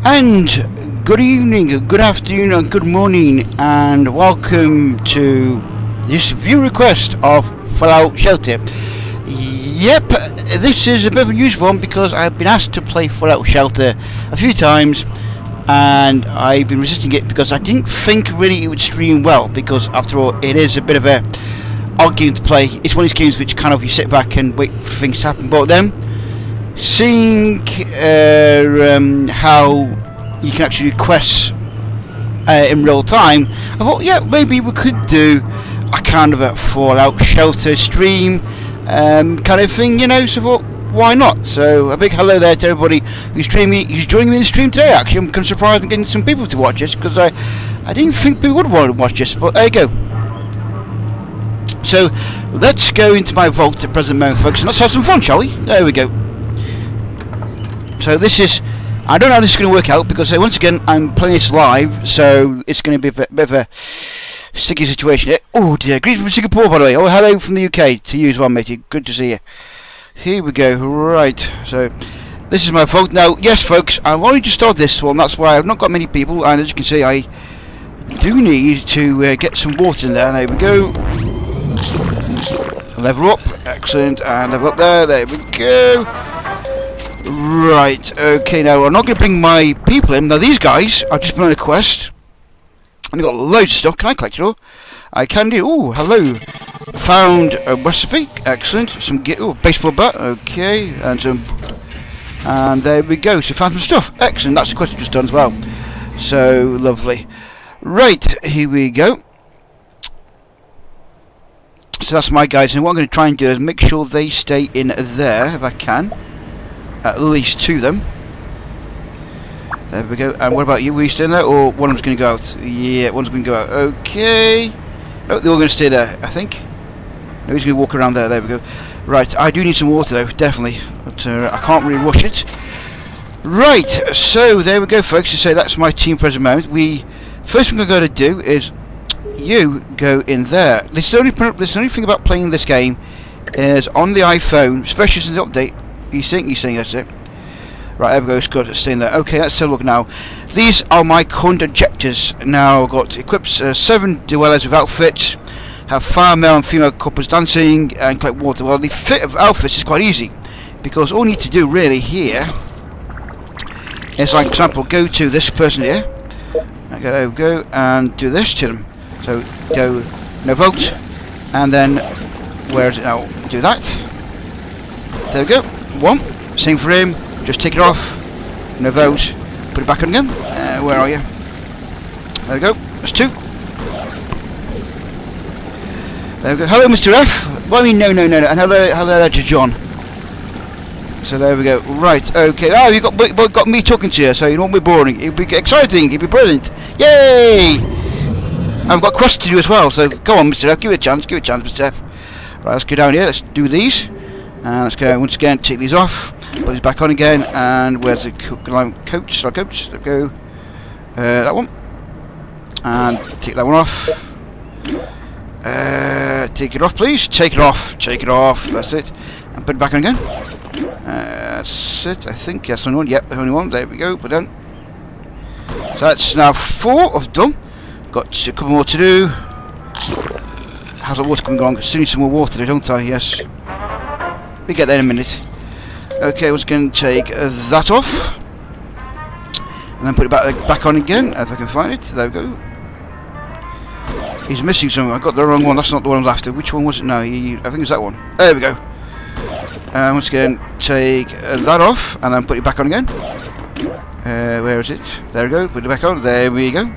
And good evening, good afternoon and good morning, and welcome to this view request of Fallout Shelter. Yep, this is a bit of a unusual one because I've been asked to play Fallout Shelter a few times and I've been resisting it because I didn't think really it would stream well, because after all it is a bit of a odd game to play. It's one of these games which kind of you sit back and wait for things to happen, but then seeing how you can actually request in real time, I thought, yeah, maybe we could do a kind of a Fallout Shelter stream kind of thing, you know. So I thought, why not? So a big hello there to everybody who's joining me in the stream today. Actually, I'm kind of surprised I'm getting some people to watch this, because I didn't think people would want to watch this, but there you go. So let's go into my vault at present moment, folks, and let's have some fun, shall we? There we go. So this is, I don't know how this is going to work out, because once again I'm playing this live, so it's going to be a bit of a sticky situation. Oh dear, greetings from Singapore, by the way. Oh, hello from the UK to you as well, matey. Good to see you. Here we go. Right, so this is my vault. Now, yes folks, I've only just started this one, that's why I've not got many people, and as you can see I do need to get some water in there. There we go. Level up, excellent, and level up there we go. Right, okay, now I'm not going to bring my people in. Now these guys, I've just been on a quest and they've got loads of stuff. Can I collect it all? I can do. Oh, hello. Found a recipe, excellent. Some baseball bat, okay, and there we go. So found some stuff, excellent. That's the quest I've just done as well. So lovely. Right, here we go. So that's my guys, and what I'm going to try and do is make sure they stay in there if I can. At least two of them. There we go. And what about you? Were you staying there, or one of them's going to go out? Yeah, one's going to go out. Okay. Oh, they're all going to stay there, I think. No, he's going to walk around there. There we go. Right, I do need some water though, definitely. But I can't really rush it. Right, so there we go, folks. So that's my team present moment. First thing we're going to do is you go in there. This is the only thing about playing this game is on the iPhone, especially since the update. You think that's it. Right, there we go, it's good, it's staying there. Okay, let's have a look now. These are my current objectives. Now I've got equips 7 dwellers with outfits, have 5 male and female couples dancing, and collect water. Well, the fit of outfits is quite easy, because all you need to do really here is, like example, go to this person here. Okay, there we go, and do this to them. So go no vote, and then where is it now? Do that. There we go. One, same for him, just take it off, no vote, put it back on again. Where are you? There we go, that's 2. There we go. Hello Mr. F. Well, I mean, no, and hello to John. So there we go. Right, okay. Oh, you got me talking to you, so you won't be boring. It'll be exciting, it'll be brilliant. Yay! I've got quests to do as well, so go on Mr. F, give it a chance, Mr. F. Right, let's go down here, let's do these. And let's go once again, take these off, put these back on again, and where's the coach? Let's go. That one. And take that one off. Take it off, please. Take it off. That's it. And put it back on again. That's it. I think that's the only one. Yep, the only one. There we go. Put down. So that's now 4 of done. Got a couple more to do. How's the water coming on? Still need some more water, don't I? Yes. We get there in a minute. Okay, we're just going to take that off, and then put it back on again, if I can find it. There we go. He's missing something. I got the wrong one. That's not the one I was after. Which one was it now? I think it was that one. There we go. Once again, take that off, and then put it back on again. Where is it? There we go. Put it back on. There we go.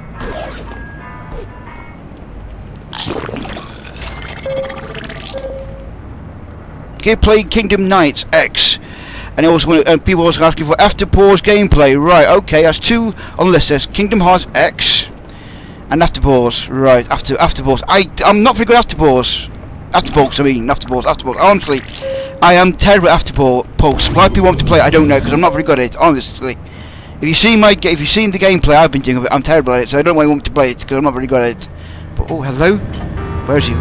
Okay, play Kingdom Knights X, and people also asking for after pause gameplay. Right, okay, that's 2 on the list. There's Kingdom Hearts X and after pause. Right, after pause. I'm not very good at after pause. After pause. Honestly, I am terrible at after pause. Why people want to play it, I don't know, because I'm not very good at it. Honestly, if you've seen the gameplay I've been doing of it, I'm terrible at it. So I don't know why you want me to play it, because I'm not very good at it. But oh, hello. Where is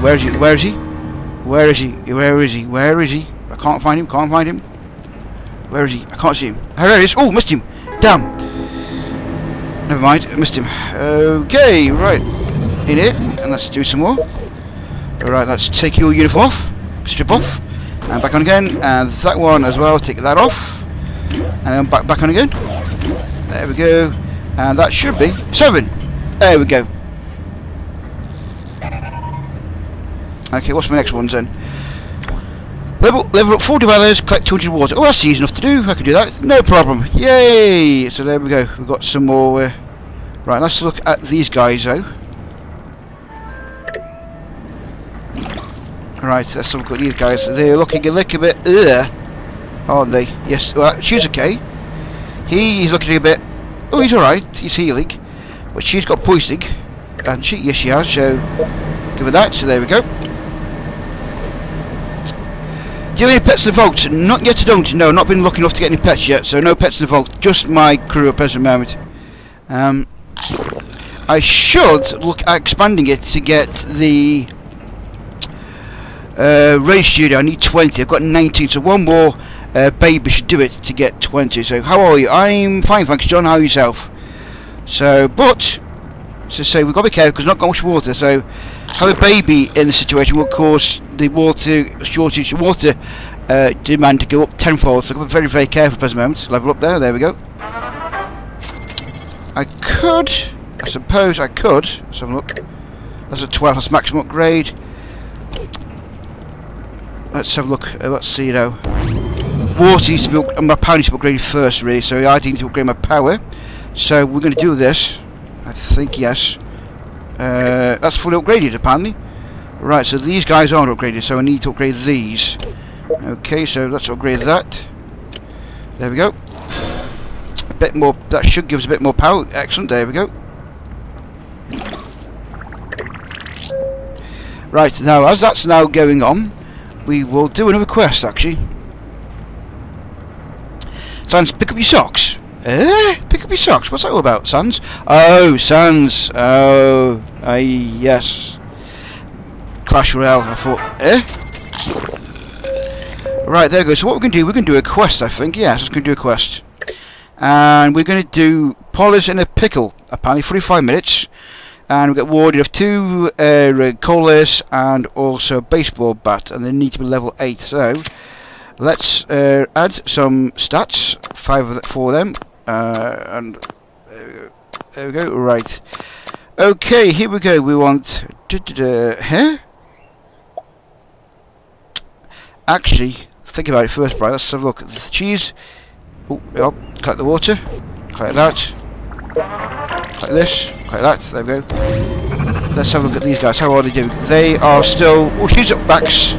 he? I can't find him. Where is he? I can't see him. There he is. Oh, missed him. Damn. Never mind, I missed him. Okay, right. In here, and let's do some more. Alright, let's take your uniform off. Strip off. And back on again. And that one as well, take that off. And then back on again. There we go. And that should be 7. There we go. Okay, what's my next ones then? Level up 4 dwellers, collect 200 water. Oh, that's easy enough to do. I can do that. No problem. Yay! So there we go. We've got some more. Right, let's look at these guys though. Right, let's look at these guys. They're looking a little bit aren't they? Yes, well, she's okay. He's looking a bit... Oh, he's alright. He's healing. But she's got poisoning. And she... Yes, she has. So, give her that. So, there we go. Do you have any pets in the vault? Not yet, I don't. No, not been lucky enough to get any pets yet. So, no pets in the vault. Just my crew at present moment. I should look at expanding it to get the... race studio. I need 20. I've got 19, so one more baby should do it to get 20. So how are you? I'm fine, thanks, John. How are yourself? So, but to say we've got to be careful because not got much water. So have a baby in the situation will cause the water shortage, water demand to go up tenfold. So I've got to be very, very careful at the present moment. Level up there. There we go. I suppose I could. Let's have a look. That's a 12. That's maximum upgrade. Let's have a look. Let's see, you know. Water needs to be my power needs to be upgraded first, really. So I need to upgrade my power. So we're going to do this. I think yes. That's fully upgraded, apparently. Right. So these guys aren't upgraded. So I need to upgrade these. Okay. So let's upgrade that. There we go. A bit more. That should give us a bit more power. Excellent. There we go. Right. Now, as that's now going on, we will do another quest, actually. Sans, pick up your socks. Pick up your socks. What's that all about, Sans? Oh, Sans. Oh, yes. Clash Royale. I thought, Right, there we go. So what we're going to do, we're going to do a quest, I think. Yes, we're going to do a quest. And we're going to do polish in a pickle. Apparently 45 minutes. And we get awarded of 2 colas and also a baseball bat, and they need to be level 8. So let's add some stats, 5 for them, and there we go. Right. Okay, here we go. We want here. Actually, think about it first, Brian. Let's have a look. The cheese. Oh, yep. Collect the water. Collect that. Like this, like that, there we go. Let's have a look at these guys, how are they doing? They are still... Oh, she's up backs.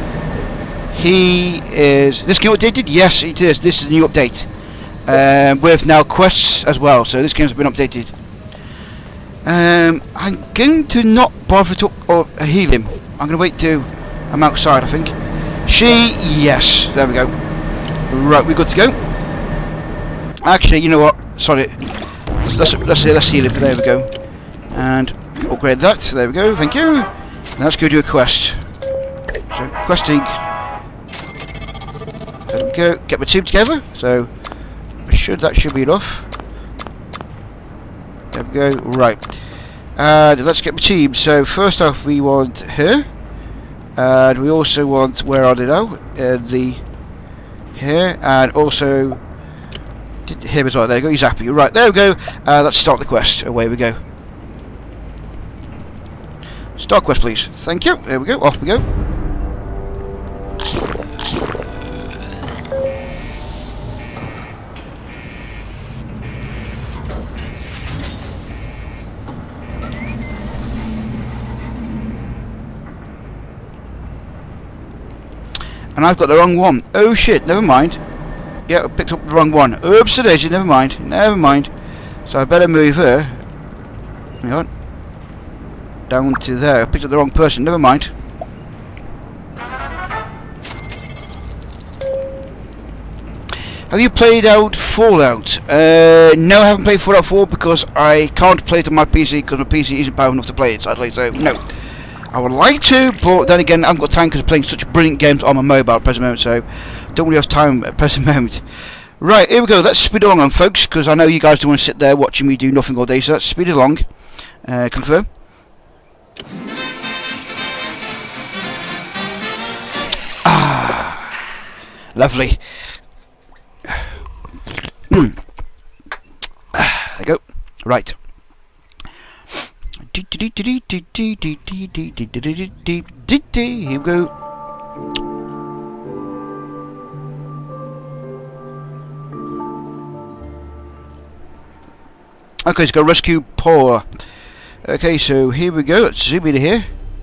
He is... This game updated? Yes, it is. This is a new update. With now quests as well, so this game's been updated. I'm going to not bother to heal him. I'm going to wait till I'm outside, I think. She... Yes, there we go. Right, we're good to go. Actually, you know what? Sorry. Let's heal it. There we go. And upgrade that. There we go. Thank you. Now let's go do a quest. So questing. There we go. Get my team together. So that should be enough. There we go. Right. And let's get my team. So first off, we want her, and we also want, where are they now? Here, and also. Him as well. There you go. He's happy. Right, there we go. Let's start the quest. Away we go. Start quest, please. Thank you. There we go. Off we go. And I've got the wrong one. Oh shit, never mind. Yeah, I picked up the wrong one. Oops, daisy, never mind. Never mind. So I better move her. Hang on. Down to there. I picked up the wrong person. Never mind. Have you played out Fallout? No, I haven't played Fallout 4 because I can't play it on my PC because my PC isn't powerful enough to play it, sadly. So, no. I would like to, but then again, I haven't got time because I'm playing such brilliant games on my mobile at the present moment, so don't really have time at the present moment. Right, here we go. Let's speed along, folks, because I know you guys don't want to sit there watching me do nothing all day. So let's speed along. Confirm. Ah, lovely. There we go. Right. Here we go. Okay, it's got rescue Paula. Okay, so here we go. Let's zoom in here.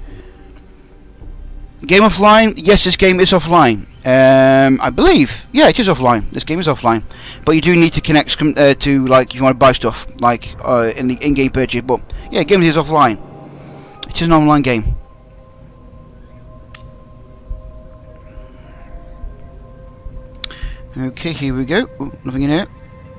Game offline? Yes, this game is offline. I believe. Yeah, it is offline. This game is offline. But you do need to connect to, like, if you want to buy stuff, like, in the in-game purchase. But, yeah, game is offline. It is an online game. Okay, here we go. Ooh, nothing in here.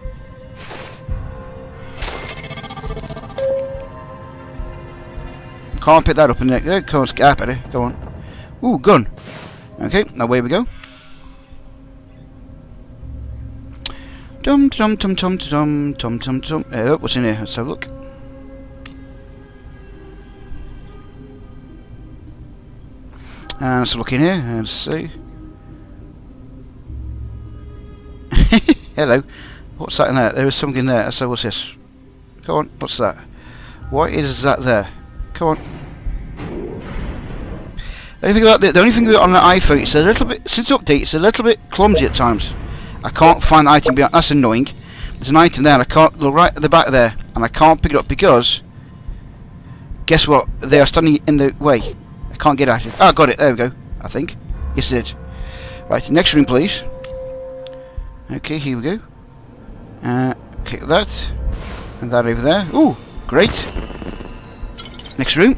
Can't pick that up in there. Come on, get at it. Go on. Ooh, gun. Okay, now away we go. Dum dum dum dum dum dum dum dum. What's in here? Let's have a look. And let's look in here and see. Hello. What's that in there? There is something there. So what's this? Go on. What's that? What is that there? Come on. The only thing about on the iPhone, it's a little bit, since update, it's a little bit clumsy at times. I can't find the item behind. That's annoying. There's an item there, and I can't look right at the back there, and I can't pick it up because, guess what? They are standing in the way. I can't get at it. Oh, got it. There we go. I think. Yes, it did. Right, next room, please. Okay, here we go. Okay, that and that over there. Ooh, great. Next room.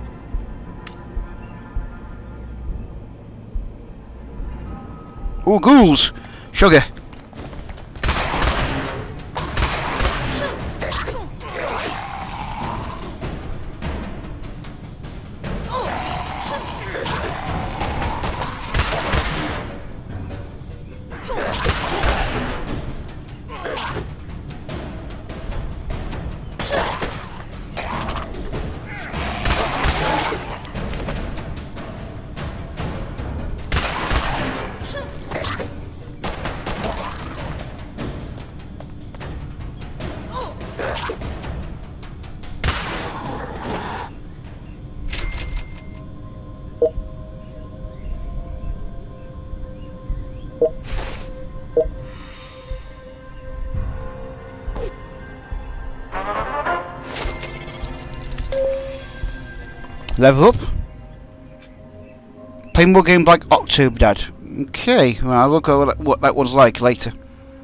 Ooh, ghouls! Sugar! Level up. Play more games like Octodad. Okay, well, I'll look at what that one's like later.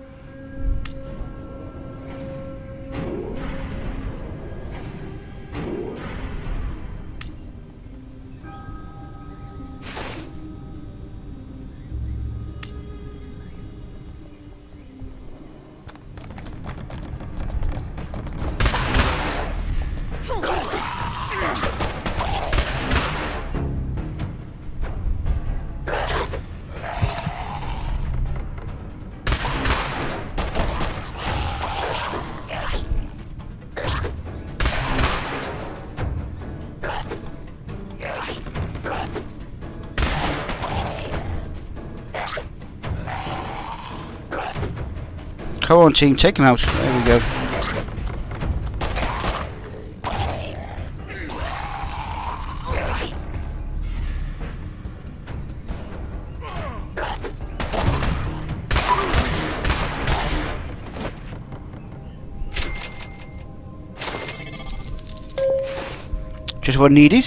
Come on, team, take him out. There we go. Just what needed.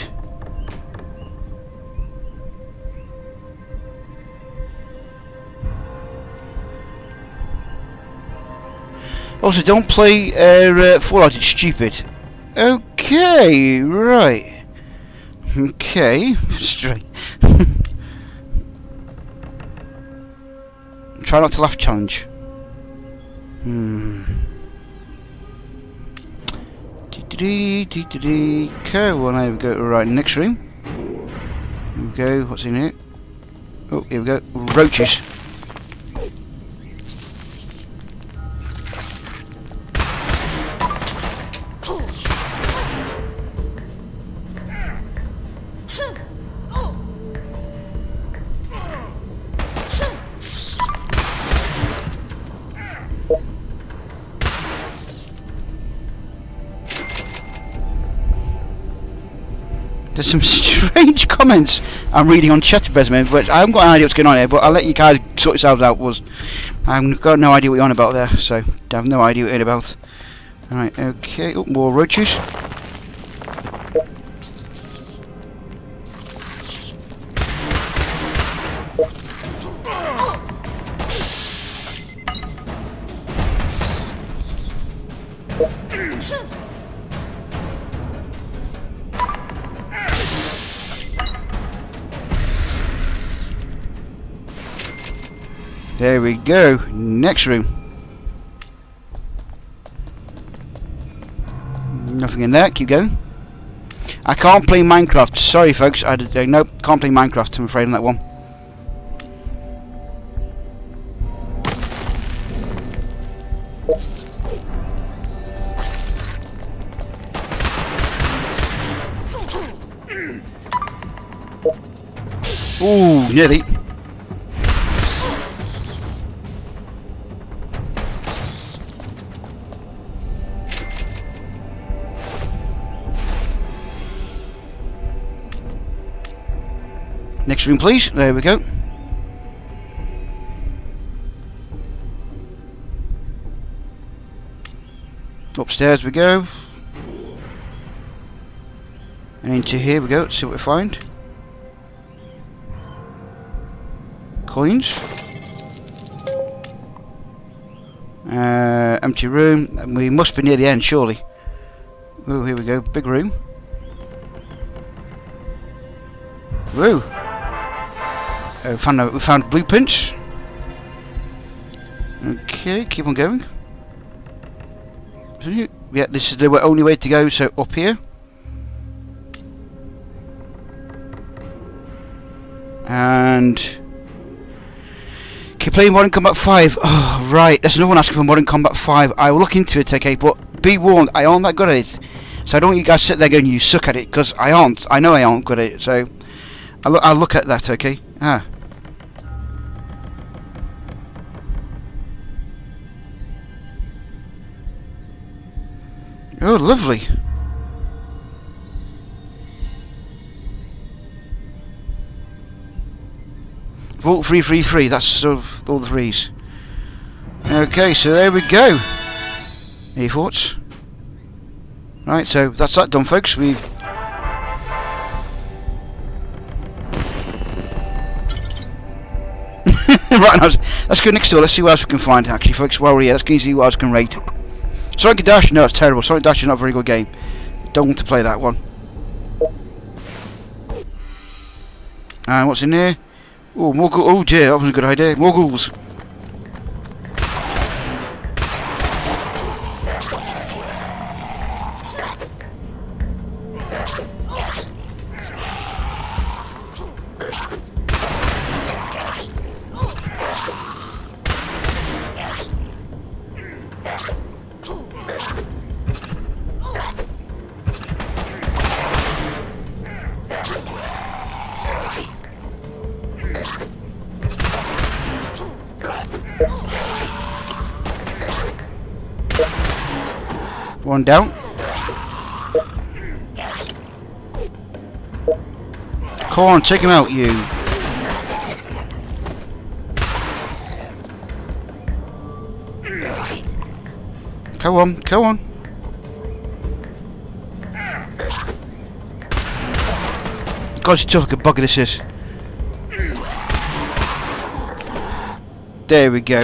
Also, don't play Fallout, it's stupid. Okay, right. Okay, straight. Try not to laugh challenge. Okay, well now we go to right next room. Here we go, what's in here? Oh, here we go. Roaches. There's some strange comments I'm reading on chat, but I haven't got an idea what's going on here, but I'll let you guys sort yourselves out. I've got no idea what you're on about there, so I have no idea what you're about. Alright, okay, oh, more roaches. There we go. Next room. Nothing in there. Keep going. I can't play Minecraft. Sorry, folks. Nope, can't play Minecraft. I'm afraid on that one. Ooh, nearly. Next room, please. There we go. Upstairs we go. And into here we go. Let's see what we find. Coins. Empty room. We must be near the end, surely. Oh, here we go. Big room. Woo! We found blueprints. Okay, keep on going. Yeah, this is the only way to go, so up here. And keep playing Modern Combat 5. Oh, right, there's no one asking for Modern Combat 5. I will look into it, okay, but be warned, I aren't that good at it. So I don't want you guys sit there going, you suck at it, because I aren't. I know I aren't good at it, so I'll look at that, okay? Ah. Oh, lovely. Vault 333, that's sort of all the threes. Okay, so there we go. Any thoughts? Right, so that's that done, folks. We've right, now, let's go next door. Let's see what else we can find, actually, folks. While we're here, let's go see what else we can rate. Sonic Dash? No, it's terrible. Sonic Dash is not a very good game. Don't want to play that one. And what's in here? Oh, more ghouls. Oh dear, that was a good idea. More ghouls. One down. Come on, take him out, you. Come on, come on. God, it's tough like a bugger this is. There we go.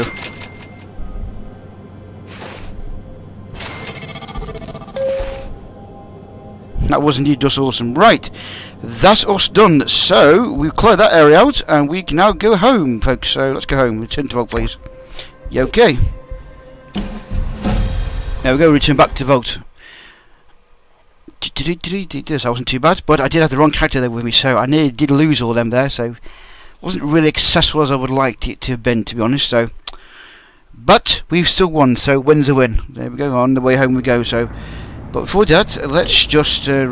That was indeed just awesome. Right, that's us done. So we've cleared that area out, and we can now go home, folks. So let's go home. Return to Vault, please. Yeah, okay. There we go. Return back to Vault. This wasn't too bad, but I did have the wrong character there with me, so I nearly did lose all them there. So wasn't really successful as I would like it to have been, to be honest. So, but we've still won. So win's a win. There we go. On the way home we go. So. But before that, let's just there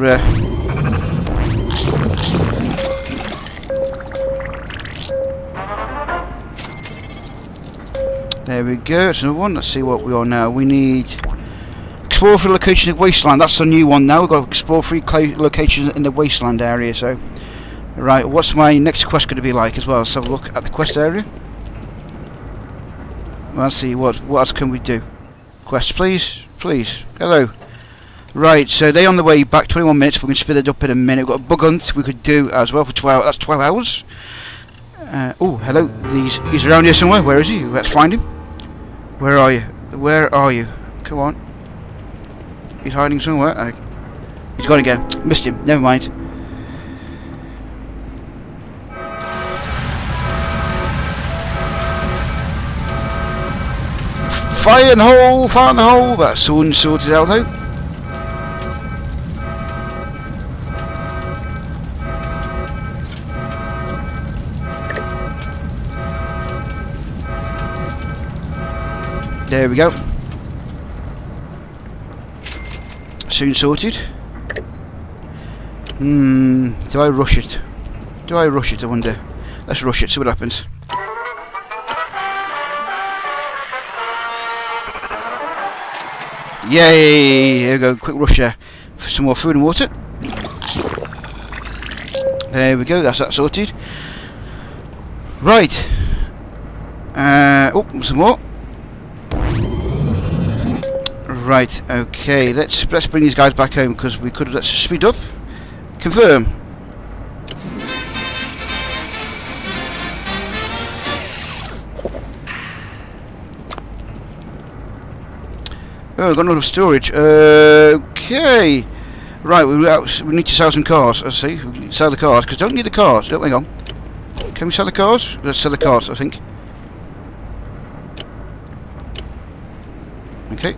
we go, that's another one. Let's see what we are now. We need explore for location of Wasteland. That's a new one now. We've got to explore 3 locations in the Wasteland area. So, right, what's my next quest going to be like as well? Let's have a look at the quest area. Let's see, what else can we do? Quests, please. Please. Hello. Right, so they're on the way back, 21 minutes. We can speed it up in a minute. We've got a bug hunt we could do as well for 12 hours. That's 12 hours. Oh, hello. He's around here somewhere. Where is he? Let's find him. Where are you? Where are you? Come on. He's hiding somewhere. He's gone again. Missed him. Never mind. Fire in the hole! Fire in the hole! That's soon sorted out though. There we go. Soon sorted. Do I rush it? Do I rush it, I wonder? Let's rush it, see what happens. Yay! Here we go, quick rush there for some more food and water. There we go, that's that sorted. Right. Oh, some more. Right, okay, let's bring these guys back home because we could. Let's speed up. Confirm. Oh, we've got enough storage. Okay. Right, we need to sell some cars. I see. We can sell the cars because don't need the cars. Don't hang on. Can we sell the cars? Let's sell the cars, I think. Okay.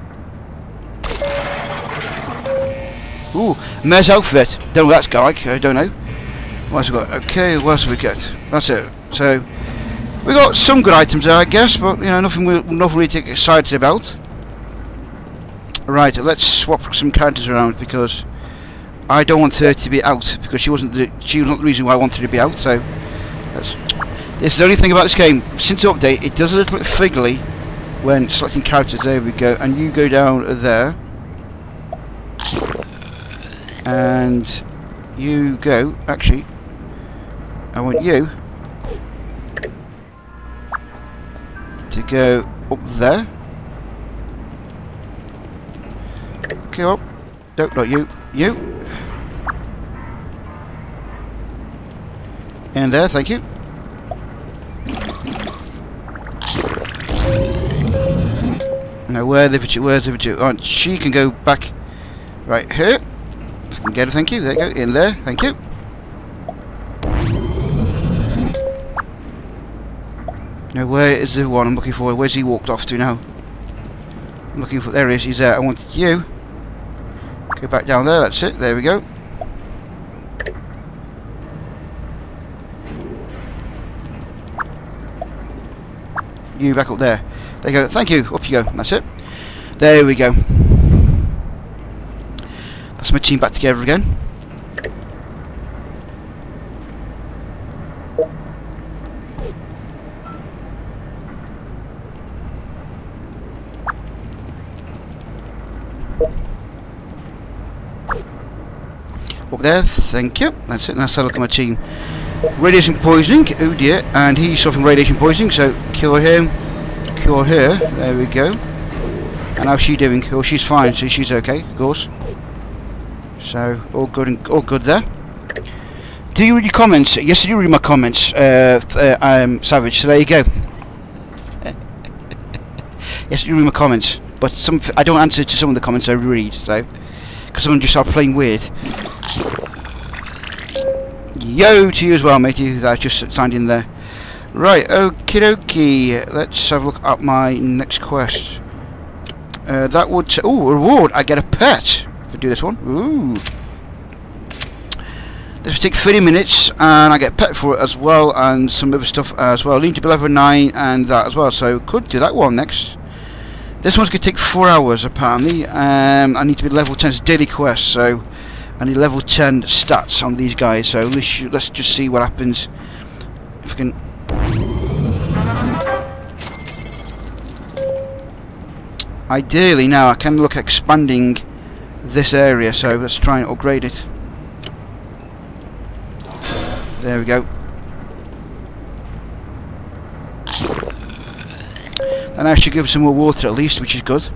Ooh, mayor's outfit. Don't know what that's got like. I don't know. What else we got? Okay, what else have we got? That's it. So we got some good items there, I guess, but you know, nothing really to get excited about. Right, let's swap some characters around because I don't want her to be out because she was not the reason why I wanted her to be out. So this is the only thing about this game. Since the update, it does a little bit fiddly when selecting characters. There we go, and you go down there. And you go, actually, I want you to go up there. Go up. No, not you. You. And there, thank you. Now, where's the video? Oh, she can go back right here. If I can get it, thank you. There you go, in there, thank you. Now, where is the one I'm looking for? Where's he walked off to now? I'm looking for. There he is. He's there. I want you. Go back down there. That's it. There we go. You back up there. There you go. Thank you. Up you go. That's it. There we go. That's my team back together again. Up there, thank you. That's it. Let's have a look at my team. Radiation poisoning. Oh dear. And he's suffering radiation poisoning, so kill him. Kill her. There we go. And how's she doing? Oh, she's fine, so she's okay, of course. So, all good and all good there. Do you read your comments? Yes, I do read my comments, Savage, so there you go. Yes, I do read my comments, but I don't answer to some of the comments I read, so, because someone just started playing weird. Yo to you as well, matey, that just signed in there. Right, okie dokie, let's have a look at my next quest. That would, ooh, reward, I get a pet. If I do this one, ooh. This will take 30 minutes, and I get a pet for it as well, and some other stuff as well. I need to be level 9 and that as well, so could do that one next. This one's going to take 4 hours apparently. I need to be level 10, it's daily quest, so I need level 10 stats on these guys. So let's just see what happens. If I can. ideally now I can look at expanding this area, so let's try and upgrade it. There we go. And I should give some more water at least, which is good.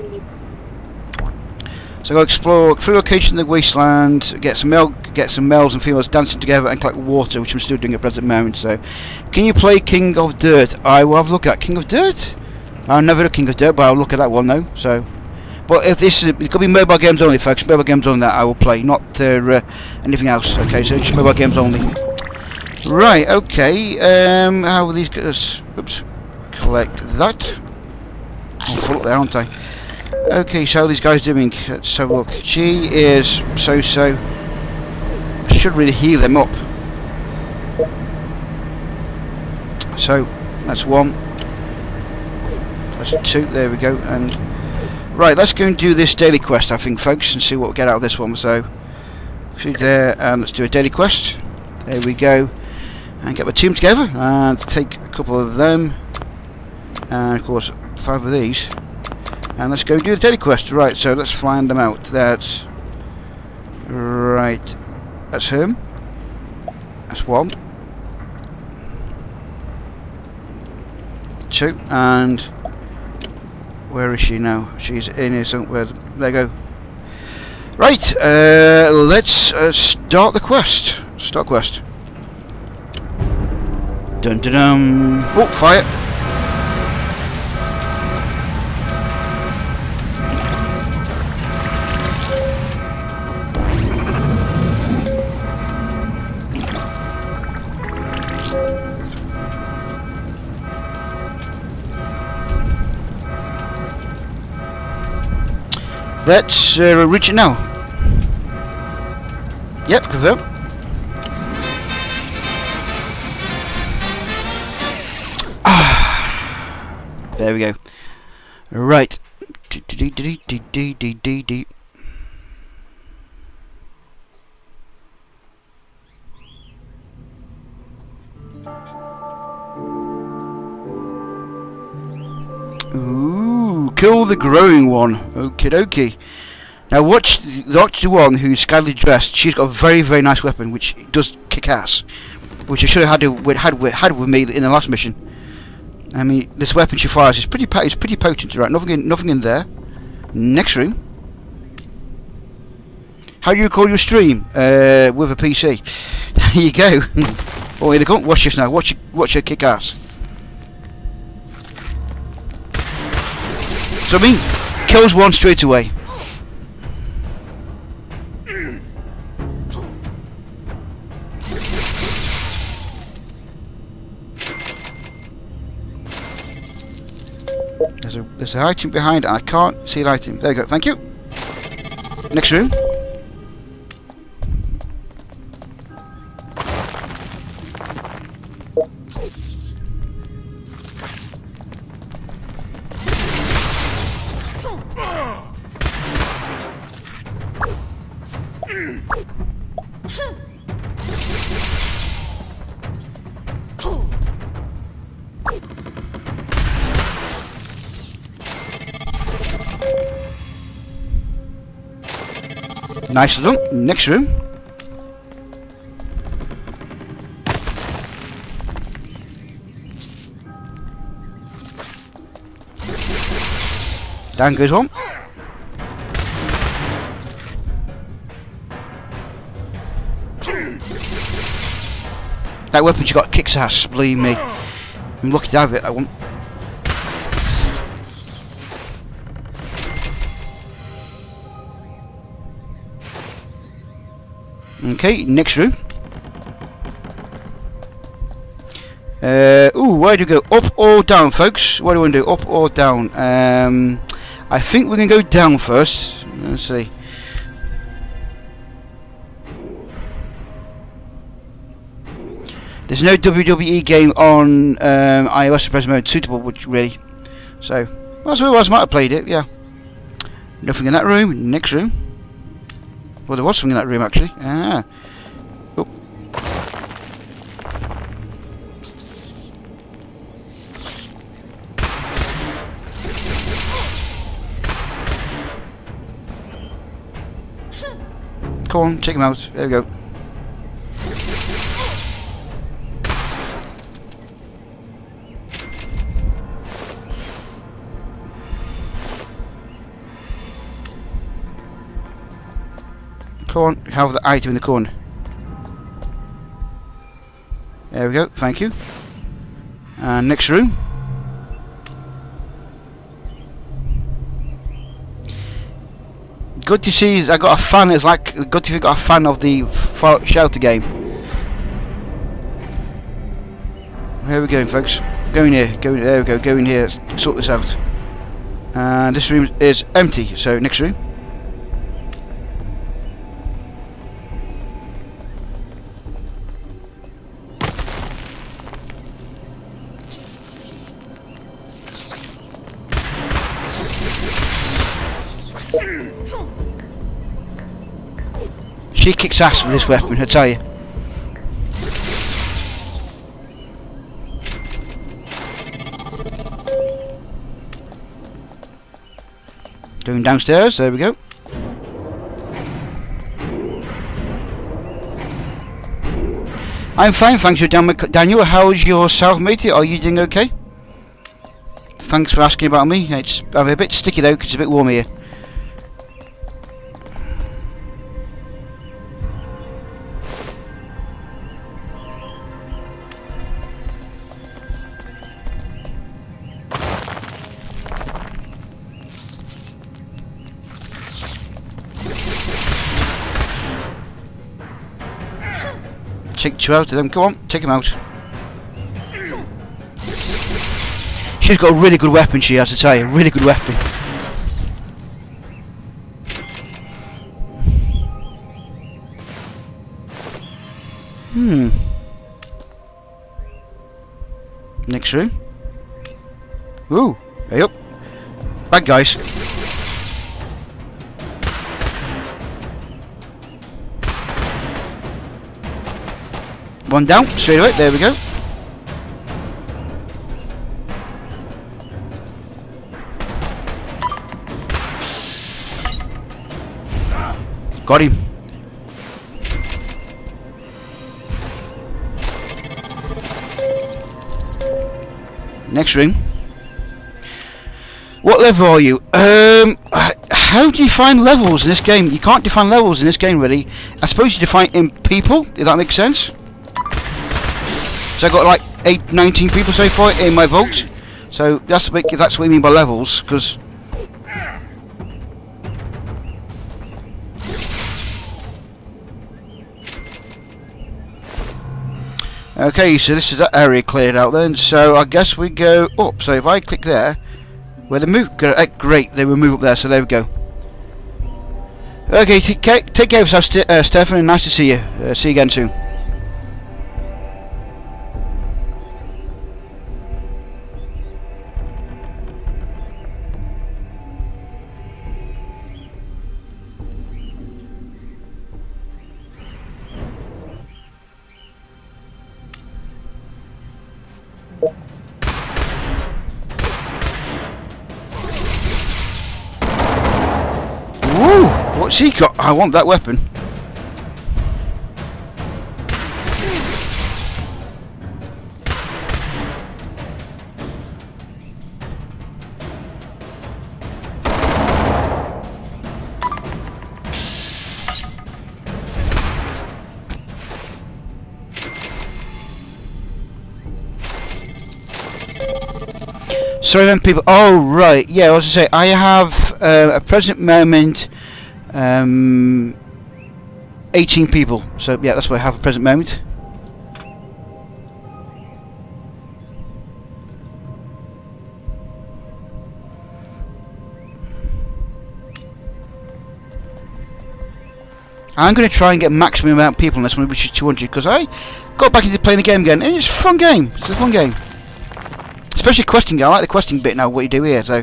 So go explore through location in the Wasteland, get some males and females dancing together and collect water, which I'm still doing at present moment. So, can you play King of Dirt? I will have a look at King of Dirt. I've never looked at King of Dirt, but I'll look at that one though. So, but if this is, it could be mobile games only, folks. Mobile games only that I will play, not anything else. Okay, so just mobile games only. Right. Okay. How will these guys? Oops. Collect that. I'm full up there, aren't I? Okay, so how are these guys doing? Let's have a look. G is so-so. I should really heal them up. So, that's 1. That's 2, there we go. And right, let's go and do this daily quest, I think, folks, and see what we'll get out of this one. So, shoot there, and let's do a daily quest. There we go. And get my team together, and take a couple of them. And, of course, 5 of these. And let's go and do the daily quest. Right, so let's find them out. That's... Right. That's him. That's 1. 2. And... Where is she now? She's in here somewhere. There you go. Right, let's start the quest. Start quest. Dun dun dun. Oh, fire. Let's reach it now. Yep, confirm. There we go. Right. Ooh, kill the growing one. Okie dokie. Now watch the one who's scantily dressed. She's got a very, very nice weapon, which does kick ass. Which I should have had with me in the last mission. I mean, this weapon she fires is pretty potent. Right, nothing in there. Next room. How do you record your stream? With a PC. There you go. Oh, here they come. Watch this now. Watch her kick ass. So I mean, kills one straight away. There's an item behind, and I can't see the item. There you go. Thank you. Next room. Nicely done. Next room. Down goes one. That weapon she got kicks ass, believe me. I'm lucky to have it. I want. Okay, next room. Ooh, where do we go? Up or down, folks? What do we want to do? Up or down? I think we're going to go down first. Let's see. There's no WWE game on iOS at present moment suitable, which really. So, well, I might have played it, yeah. Nothing in that room. Next room. Well, there was something in that room actually. Ah. Oh. Come on, take him out. There we go. Come on, have the item in the corner. There we go, thank you. And next room. Good to see I got a fan. It's like good to see I got a fan of the Fallout Shelter game. Where are we going, folks? Going here. Going there. We go. Going here. Let's sort this out. And this room is empty. So next room. She kicks ass with this weapon, I tell you. Going downstairs, there we go. I'm fine, thanks you, Daniel. How's yourself, matey? Are you doing okay? Thanks for asking about me. I'm a bit sticky though, because it's a bit warm here. Take 2 out of them. Come on, take him out. She's got a really good weapon, she has to tell you. Really good weapon. Next room. Ooh, hey up. Bad guys. One down, straight away, there we go. Got him. Next ring. What level are you? How do you define levels in this game? You can't define levels in this game, really. I suppose you define in people, if that makes sense. So I got like 19 people so far in my vault. So that's what we mean by levels, because okay, so this is that area cleared out then. So I guess we go up. So if I click there, where they move, great, they will move up there. So there we go. Okay, take care of yourself, Stefan, and nice to see you. See you again soon. What's he got? I want that weapon. Sorry then people, oh right, yeah, I was to say, I have at present moment 18 people, so yeah, that's what I have at present moment. I'm going to try and get maximum amount of people in this one, which is 200, because I got back into playing the game again, and it's a fun game. It's a fun game. Especially questing. I like the questing bit now, what you do here, so.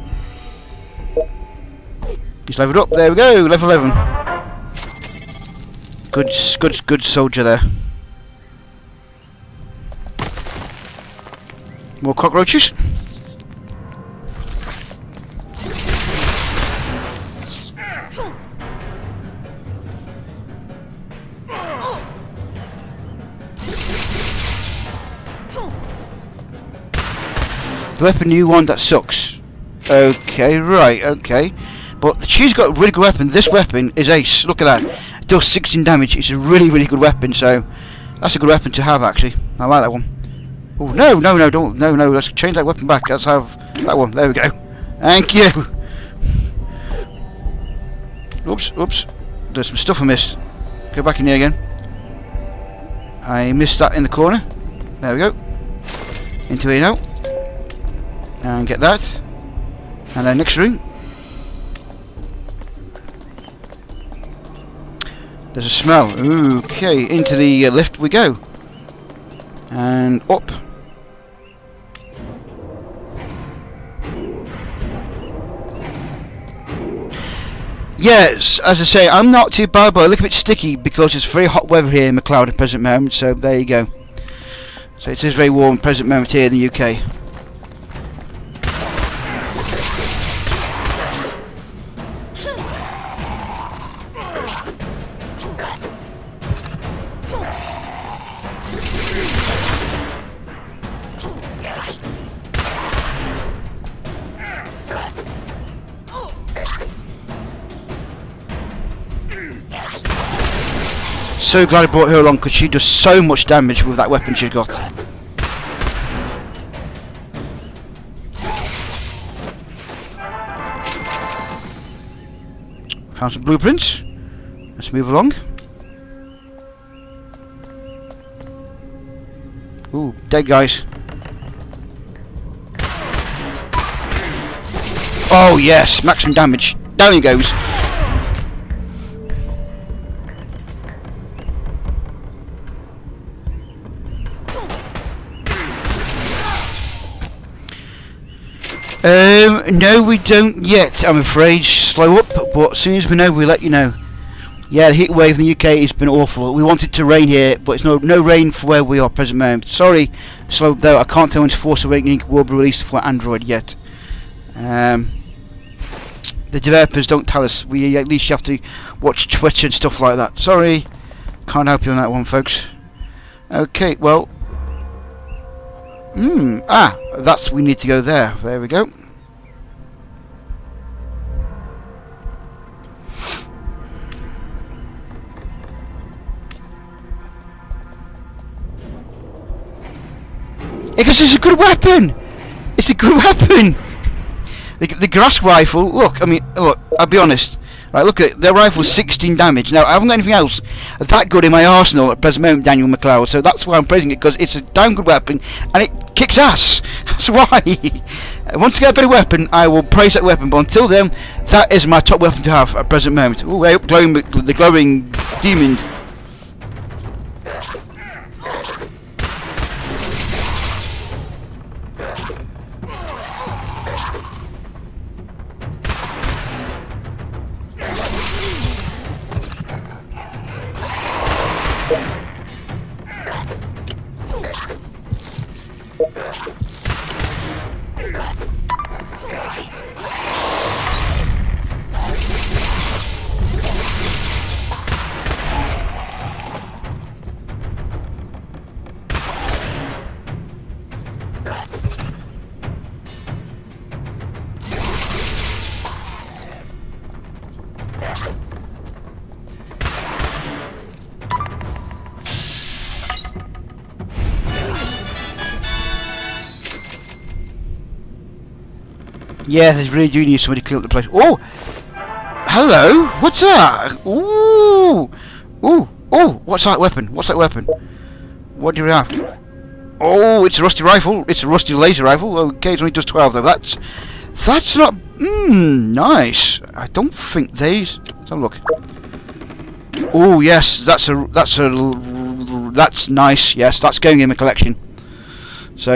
He's leveled up, there we go, level 11. Good soldier there. More cockroaches. The weapon you want that sucks. Okay, right, okay. But she's got a really good weapon. This weapon is ace. Look at that. It does 16 damage. It's a really good weapon. So that's a good weapon to have actually. I like that one. Oh no, don't no. Let's change that weapon back. Let's have that one. There we go. Thank you. Oops. There's some stuff I missed. Go back in here again. I missed that in the corner. There we go. Into here now. And get that. And then next room. There's a smell. Okay, into the lift we go. And up. Yes, as I say, I'm not too bad, but a little bit sticky because it's very hot weather here in McLeod at the present moment, so there you go. So it is very warm at the present moment here in the UK. So glad I brought her along because she does so much damage with that weapon she's got. Found some blueprints. Let's move along. Ooh, dead guys. Oh yes, maximum damage. Down he goes. No we don't yet, I'm afraid. Slow up, but as soon as we know, we'll let you know. Yeah, the heat wave in the UK has been awful. We want it to rain here, but it's no rain for where we are present moment. Sorry, slow though, I can't tell when Force Awakening will be released for Android yet. The developers don't tell us. We at least have to watch Twitter and stuff like that. Sorry, can't help you on that one, folks. Okay, well... that's we need to go there. There we go. Because it's a good weapon. It's a good weapon. The grass rifle. Look, I mean, look. I'll be honest. Right, look at it. Their rifle's 16 damage. Now, I haven't got anything else that good in my arsenal at present moment, Daniel McLeod. So that's why I'm praising it, because it's a damn good weapon and it kicks ass. That's why. Once I get a better weapon, I will praise that weapon. But until then, that is my top weapon to have at present moment. Ooh, way up, the glowing demon. Yeah, they really do need somebody to clean up the place. Oh! Hello! What's that? Ooh! Ooh! Oh! What's that weapon? What's that weapon? What do we have? Oh, it's a rusty rifle. It's a rusty laser rifle. Okay, it only does 12 though. That's not... nice. I don't think these... Let's have a look. Oh, yes. That's nice. Yes, that's going in the collection. So...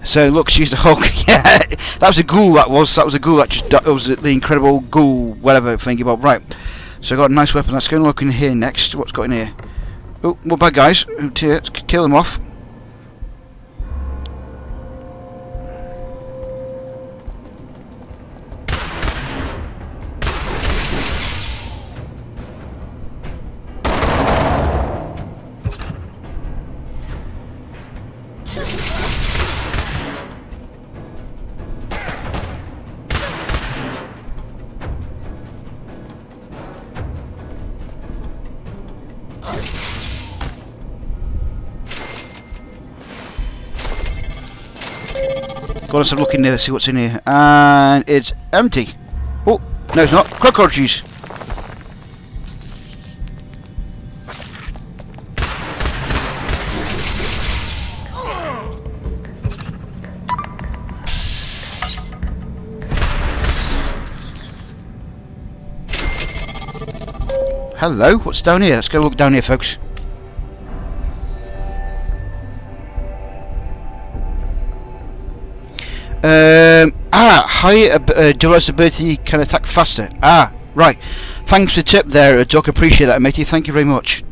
So look, she's the Hulk. Yeah, that was a ghoul. That was a ghoul. That was the incredible ghoul, whatever thingy about. Right. So I got a nice weapon. Let's go and look in here next. What's got in here? Oh, more bad guys. Oh dear, let's kill them off. Go on, let's have a look in there, see what's in here. And it's empty. Oh, no it's not. Cockroaches. Hello, what's down here? Let's go look down here, folks. Higher device ability can attack faster. Ah, right. Thanks for the tip there, Doc. Appreciate that, matey. Thank you very much.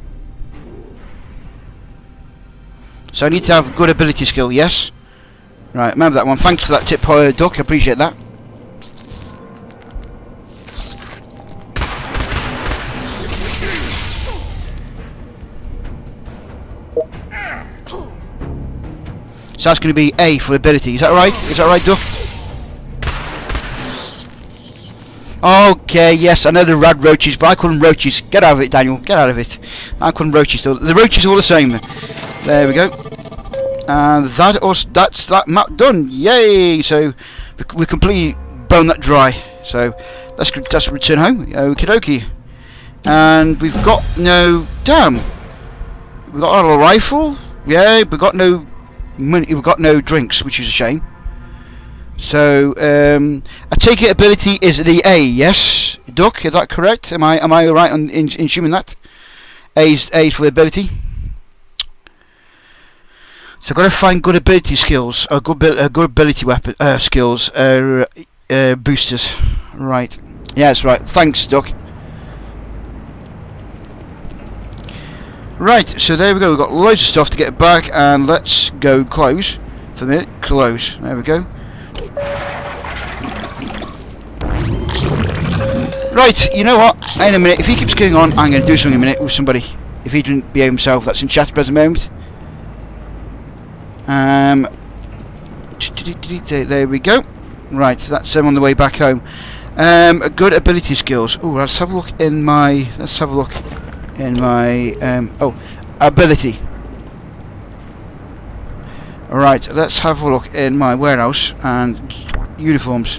So I need to have good ability skill, yes? Right, remember that one. Thanks for that tip, Doc. Appreciate that. So that's going to be A for ability. Is that right? Is that right, Duck? Okay, yes, I know the rad roaches, but I call them roaches. Get out of it, Daniel. Get out of it. I call them roaches. So the roaches are all the same. There we go. And that's that map done. Yay! So we completely bone that dry. So let's return home. Okie dokie. And we've got no... Damn. We've got our rifle. Yeah, we've got no... We've got no drinks, which is a shame. So I take it ability is the A, yes, Duck, is that correct? Am I right in assuming that? A is for the ability. So I've got to find good ability skills, or good ability weapon skills, boosters. Right. Yeah, that's right. Thanks, Duck. Right, so there we go. We've got loads of stuff to get back, and let's go close for a minute. Close. There we go. Right, you know what? In a minute, if he keeps going on, I'm going to do something in a minute with somebody. If he didn't behave himself, that's in chat at the present moment. There we go. Right, that's him on the way back home. Good ability skills. Oh, let's have a look in my. Let's have a look in my. Ability. Alright, let's have a look in my warehouse and uniforms.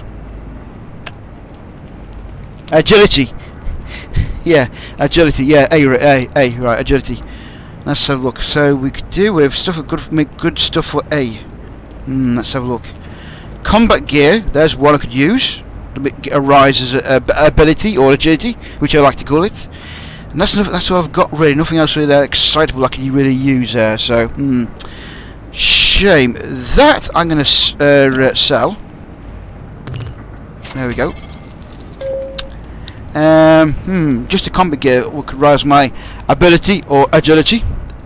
Agility. Yeah, agility. Yeah, A, right, agility. Let's have a look. So we could do with stuff make good stuff for A. Let's have a look. Combat gear. There's one I could use. A rise as ability or agility, which I like to call it. And that's what I've got. Really, nothing else really excitable I can really use there. So, shame. That I'm going to sell. There we go. Just a combat gear could rise my ability or agility.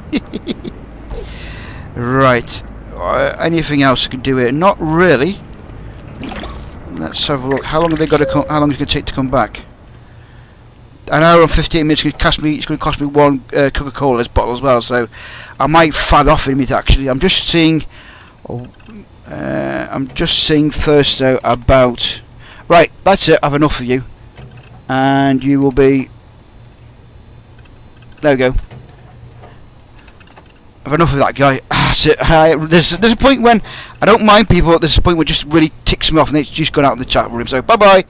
Right. Anything else I can do here? Not really. Let's have a look. How long have they got to come? How long is it going to take to come back? An hour and 15 minutes. It's going to cost me one Coca-Cola bottle as well. So I might fad off in a minute. Actually, I'm just seeing. I'm just seeing first though about. Right, that's it. I've enough of you, and you will be. There we go. I've enough of that guy. So, there's a point when I don't mind people. There's a point where it just really ticks me off, and it's just gone out of the chat room. So bye bye.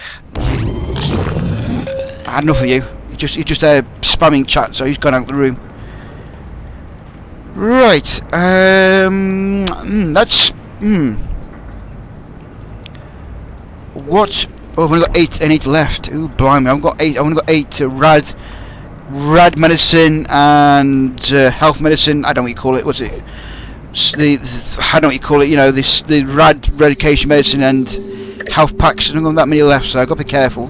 I had enough of you. You're just spamming chat, so he's gone out of the room. Right. That's what? Oh, I've only got 8 left. Ooh, blimey! I've got 8. I've only got 8 rad medicine and health medicine. I don't know what you call it. What's it? I don't know what you call it, you know, the eradication medicine and health packs, and I've got that many left, so I've got to be careful.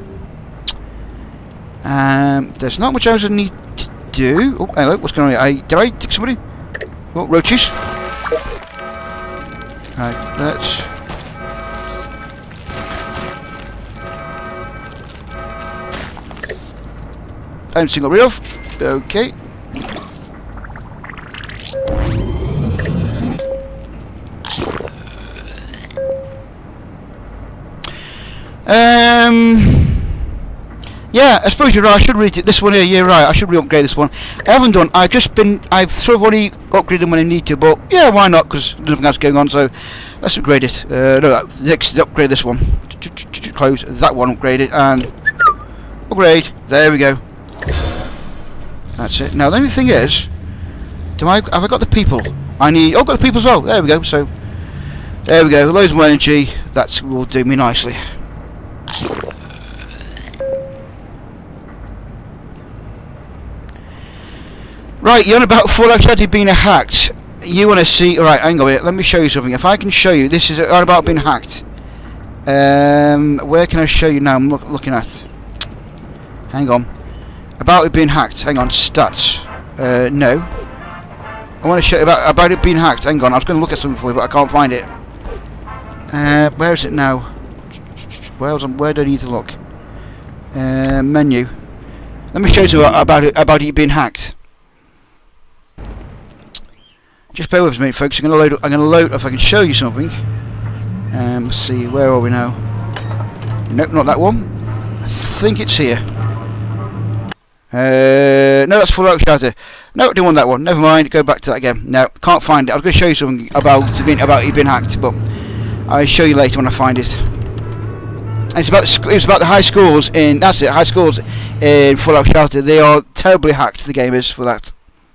There's not much else I need to do. Oh, hello, what's going on here? Did I take somebody? Oh, roaches. Right, let's... Time to got rid of. Okay. Yeah, I suppose you're right. I should read it. This one here, you're right. I should re-upgrade this one. I haven't done. I've sort of only upgraded them when I need to, but yeah, why not? Because there's nothing else going on. So let's upgrade it. No, next upgrade this one. Close that one. Upgrade it and upgrade. There we go. That's it. Now the only thing is, have I got the people? I need. Oh, I've got the people as well. There we go. So there we go. Loads more energy. That will do me nicely. Right, you're on about Fallout Shelter being hacked. You want to see... Alright, hang on a minute. Let me show you something. If I can show you... This is on about being hacked. Where can I show you now? I'm looking at... Hang on. About it being hacked. Hang on. Stats. No. I want to show you about it being hacked. Hang on. I was going to look at something for you, but I can't find it. Where is it now? Where do I need to look? Menu. Let me show you about it being hacked. Just bear with me, folks. I'm going to load. If I can show you something. Let's see. Where are we now? Nope, not that one. I think it's here. No, that's Fallout Shelter. No, didn't want that one. Never mind. Go back to that again. No, can't find it. I was going to show you something about it being hacked, but I'll show you later when I find it. And it's about the high scores in. That's it. High scores in Fallout Shelter. They are terribly hacked. The game is for that.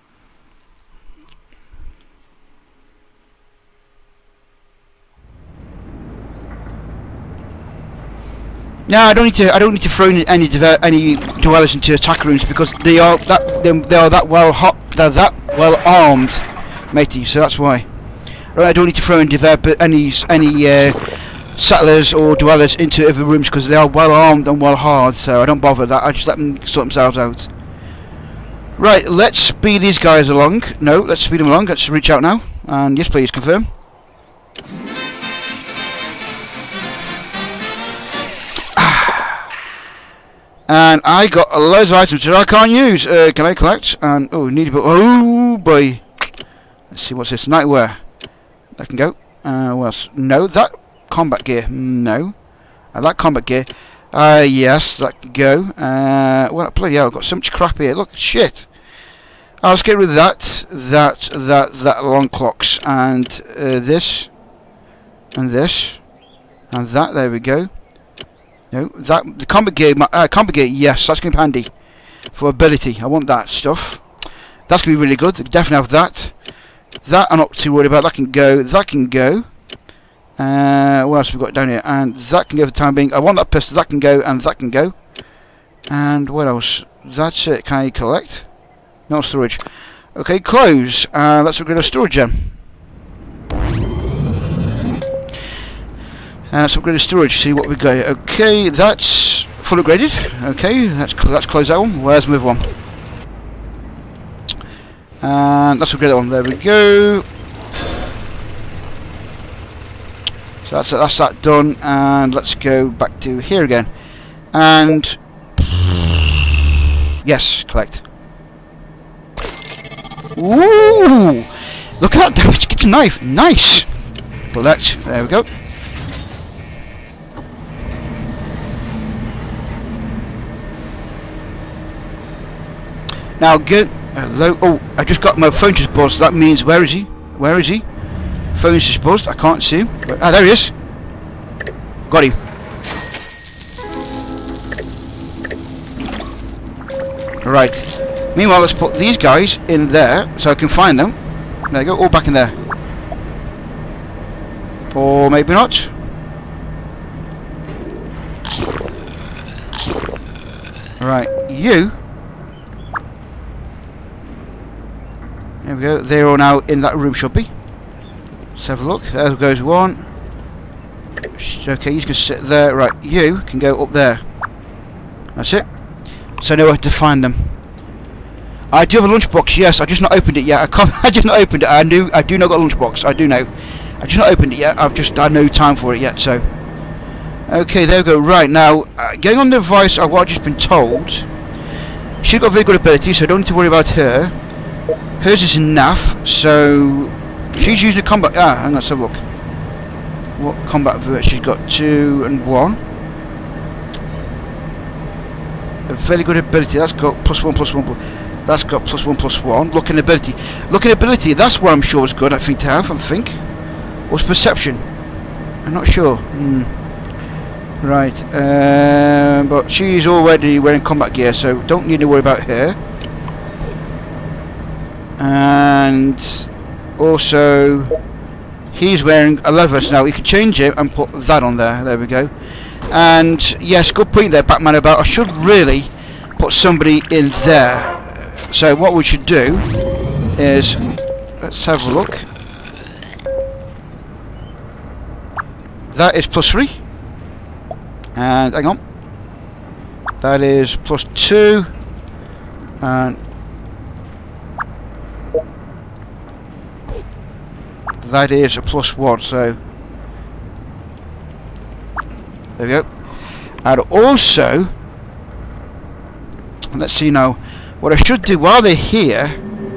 No, I don't need to throw in any dwellers into attack rooms because they are that well armed, matey. So that's why. I don't need to throw in any settlers or dwellers into other rooms because they are well armed and well hard. So I don't bother that. I just let them sort themselves out. Right, let's speed these guys along. No, let's speed them along. Let's reach out now. And yes, please confirm. And I got loads of items that I can't use. Can I collect? And oh, need to. Oh boy. Let's see what's this. Nightwear. That can go. What else? No, that combat gear. No. That combat gear. Yes, that can go. Well, bloody hell! I've got so much crap here. Look, shit. Let's get rid of that. That long clocks and this and this and that. There we go. No, the combat gear, yes, that's going to be handy for ability. I want that stuff. That's going to be really good. Definitely have that. That I'm not too worried about. That can go. That can go. What else have we got down here? And that can go for the time being. I want that pistol. That can go, and that can go. And what else? That's it. Can I collect? No storage. Okay, close. Let's upgrade our storage then. So upgrade the storage, see what we got. Okay, that's full upgraded. Okay, let's close that one. Where's the other one? And let's upgrade that one. There we go. So that's that done. And let's go back to here again. And yes, collect. Ooh! Look at that damage. Get a knife. Nice. Collect. There we go. Now good. Hello. Oh, I just got my phone just buzzed. That means where is he? Where is he? Phone's just buzzed. I can't see him. Ah, there he is. Got him. Right. Meanwhile, let's put these guys in there so I can find them. There you go. All back in there. Or maybe not. Right. You. There we go. They're all now in that room, should be. Let's have a look. There goes one. Okay, he's going to sit there. Right, you can go up there. That's it. So I know where to find them. I do have a lunchbox, yes. I've just not opened it yet. I just not opened it. I do not got a lunchbox. I do know. I've just not opened it yet. I've just had no time for it yet, so. Okay, there we go. Right, now, going on the advice of what I've just been told, she's got very good ability, so don't need to worry about her. Hers is naff, so she's using a combat. And let's have a look. What combat vert? She's got 2 and 1. A very good ability. That's got +1/+1. That's got +1/+1. Looking ability. Looking ability. That's what I'm sure is good. I think to have. I think. What's perception? I'm not sure. Right. But she's already wearing combat gear, so don't need to worry about her. And also, he's wearing a leather vest now. You can change it and put that on there. There we go. And yes, good point there, Batman. About I should really put somebody in there. So what we should do is let's have a look. That is +3, and hang on. That is +2, and that is a +1. So there we go. And also, let's see now. What I should do while they're here,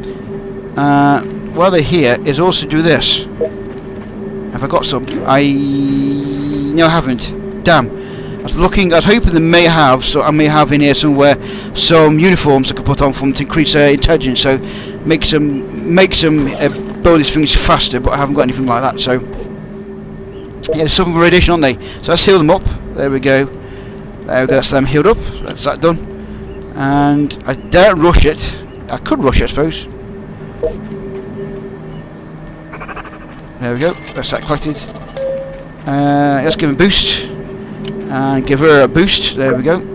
is also do this. Have I got some? No, I haven't. Damn. I was hoping they may have. So I may have in here somewhere some uniforms I could put on for them to increase their intelligence. So make some build these things faster. But I haven't got anything like that. So yeah, there's some radiation, aren't they? So let's heal them up. There we go. There we go. That's them healed up. That's that done. And I don't rush it. I could rush it, I suppose. There we go. That's that collected. Let's give him a boost. And give her a boost. There we go.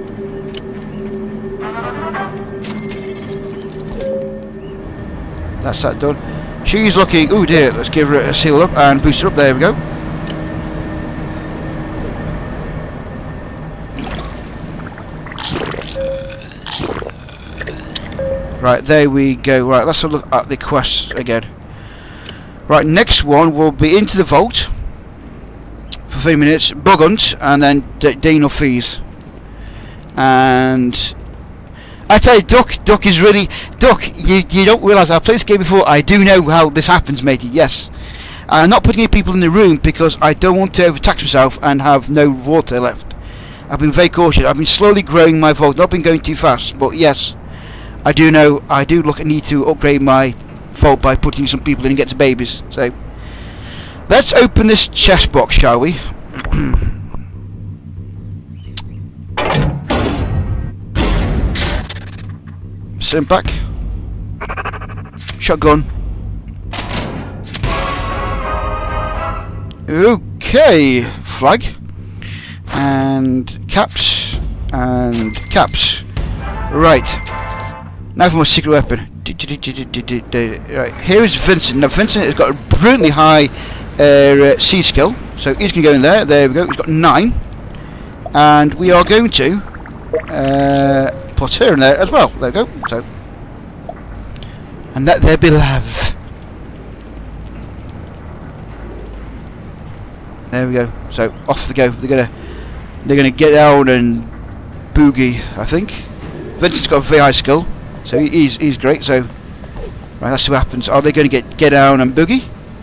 That's that done. She's looking... Oh dear. Let's give her a seal up and boost her up. There we go. Right, there we go. Right, let's have a look at the quests again. Right, next one will be into the vault for 3 minutes, bug hunt, and then Daniel fees. And I tell you, Duck is really... Duck, you don't realise, I've played this game before, I do know how this happens, matey, yes. I'm not putting any people in the room because I don't want to overtax myself and have no water left. I've been very cautious. I've been slowly growing my vault, not been going too fast, but yes. I do know, I do need to upgrade my vault by putting some people in and get some babies. So, let's open this chest box, shall we? Sit back. Shotgun. Okay, flag. And caps. And caps. Right. Now for my secret weapon. Right, here is Vincent. Now Vincent has got a brilliantly high seed skill, so he's going to go in there. There we go. He's got 9, and we are going to put her in there as well. There we go. So, and let there be love. There we go. So off they go. They're gonna get down and boogie. I think Vincent's got a very high skill. So he's great. So right, let's see what happens. Are they going to get down and boogie?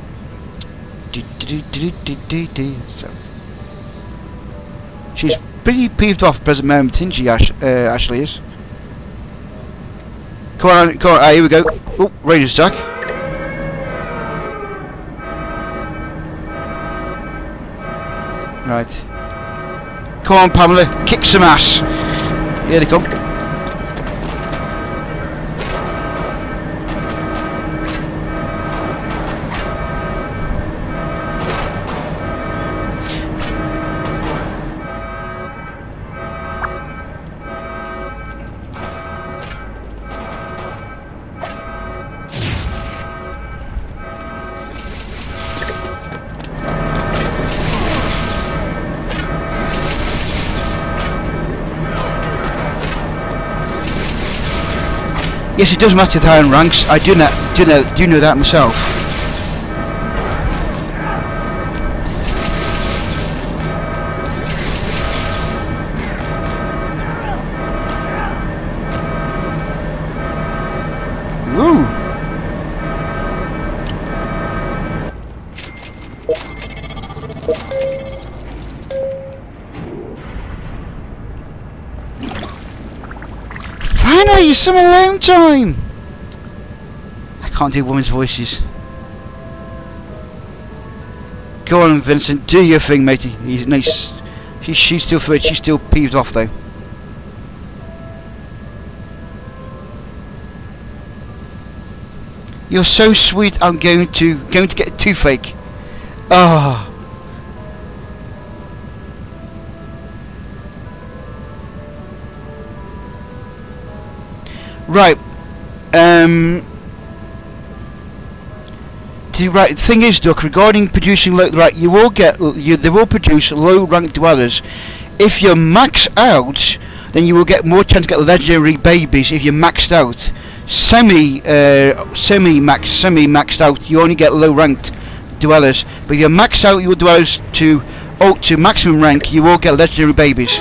So she's pretty peeved off at the present moment, isn't she? Ashley is. Come on! Here we go. Oh, Raiders attack. Right. Come on, Pamela. Kick some ass. Here they come. Yes, it does matter with higher ranks. I do know that myself. Woo! Finally, some alone time! I can't do women's voices. Go on, Vincent, do your thing, matey. He's nice. She's still afraid. She's still peeved off, though. You're so sweet. I'm going to get a toothache. Ah. Oh. Right. The thing is, Duck, regarding producing low, right, they will produce low rank dwellers. If you're maxed out, then you will get more chance to get legendary babies. If you're maxed out, semi-maxed out, you only get low ranked dwellers. But if you're maxed out your dwellers to maximum rank, you will get legendary babies.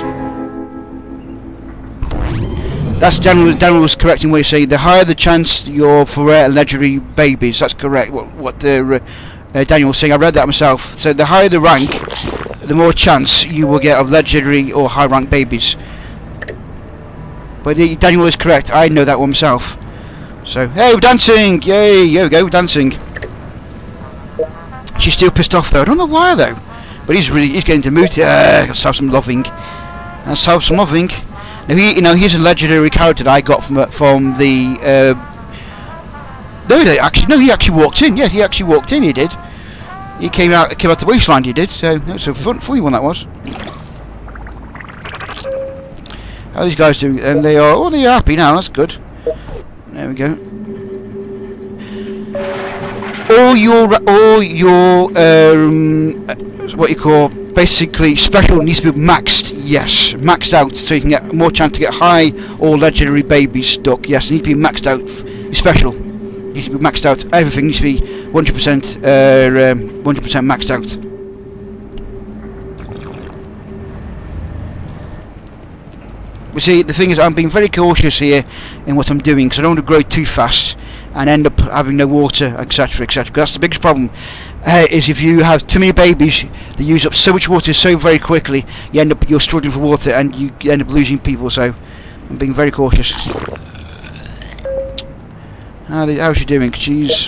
That's Daniel was correct in what he's saying. The higher the chance you're for legendary babies. That's correct. What Daniel was saying. I read that myself. So the higher the rank, the more chance you will get of legendary or high rank babies. But Daniel is correct. I know that one myself. So hey, we're dancing! Yay! Here we go, we're dancing. She's still pissed off though. I don't know why though. But he's getting to the mood. Yeah, let's have some loving. Let's have some loving. Now he's a legendary character that I got from the. He actually walked in. Yeah, he actually walked in. He did. He came out to Wasteland. He did. So that's a funny one that was. How are these guys doing? And they're happy now. That's good. There we go. All your what you call basically special needs to be maxed. Yes, maxed out so you can get more chance to get high or legendary babies stuck. Yes, it needs to be maxed out. Special needs to be maxed out. Everything needs to be 100% maxed out. You see, the thing is, I'm being very cautious here in what I'm doing because I don't want to grow too fast and end up having no water, etc., etc. That's the biggest problem. Is if you have too many babies, they use up so much water so very quickly, you're struggling for water and you end up losing people. So I'm being very cautious. How's she doing? She's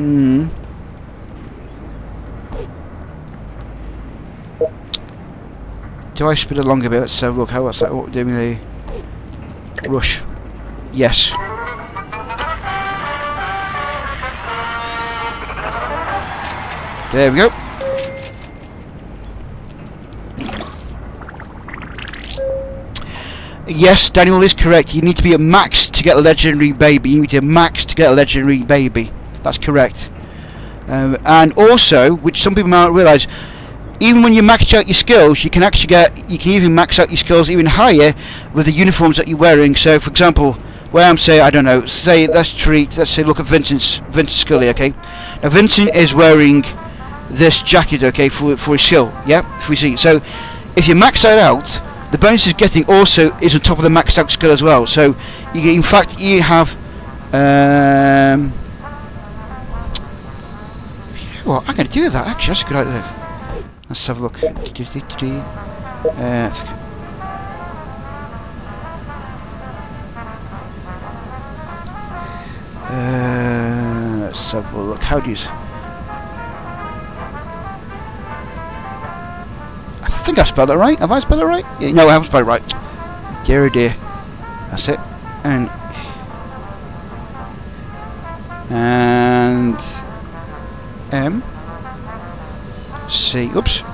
do I spin it along a bit? Let's have a look. What's that? What we're doing the rush? Yes. There we go. Yes, Daniel is correct. You need to be at max to get a legendary baby. You need to be max to get a legendary baby. That's correct. And also, which some people might not realise, even when you max out your skills, you can even max out your skills even higher with the uniforms that you're wearing. So, for example, where I'm saying, I don't know, let's say look at Vincent's skill here, okay? Now Vincent is wearing this jacket, okay, for his skill, yeah, if we see. So if you max that out, the bonus he's getting also is on top of the maxed out skill as well. So in fact you have well, I'm going to do that actually. That's a good idea. Let's have a look. Let's have a look. How do you? I think I spelled it right. Have I spelled it right? Yeah, no, I haven't spelled it right. Dear, oh dear. That's it. And M C. Oops.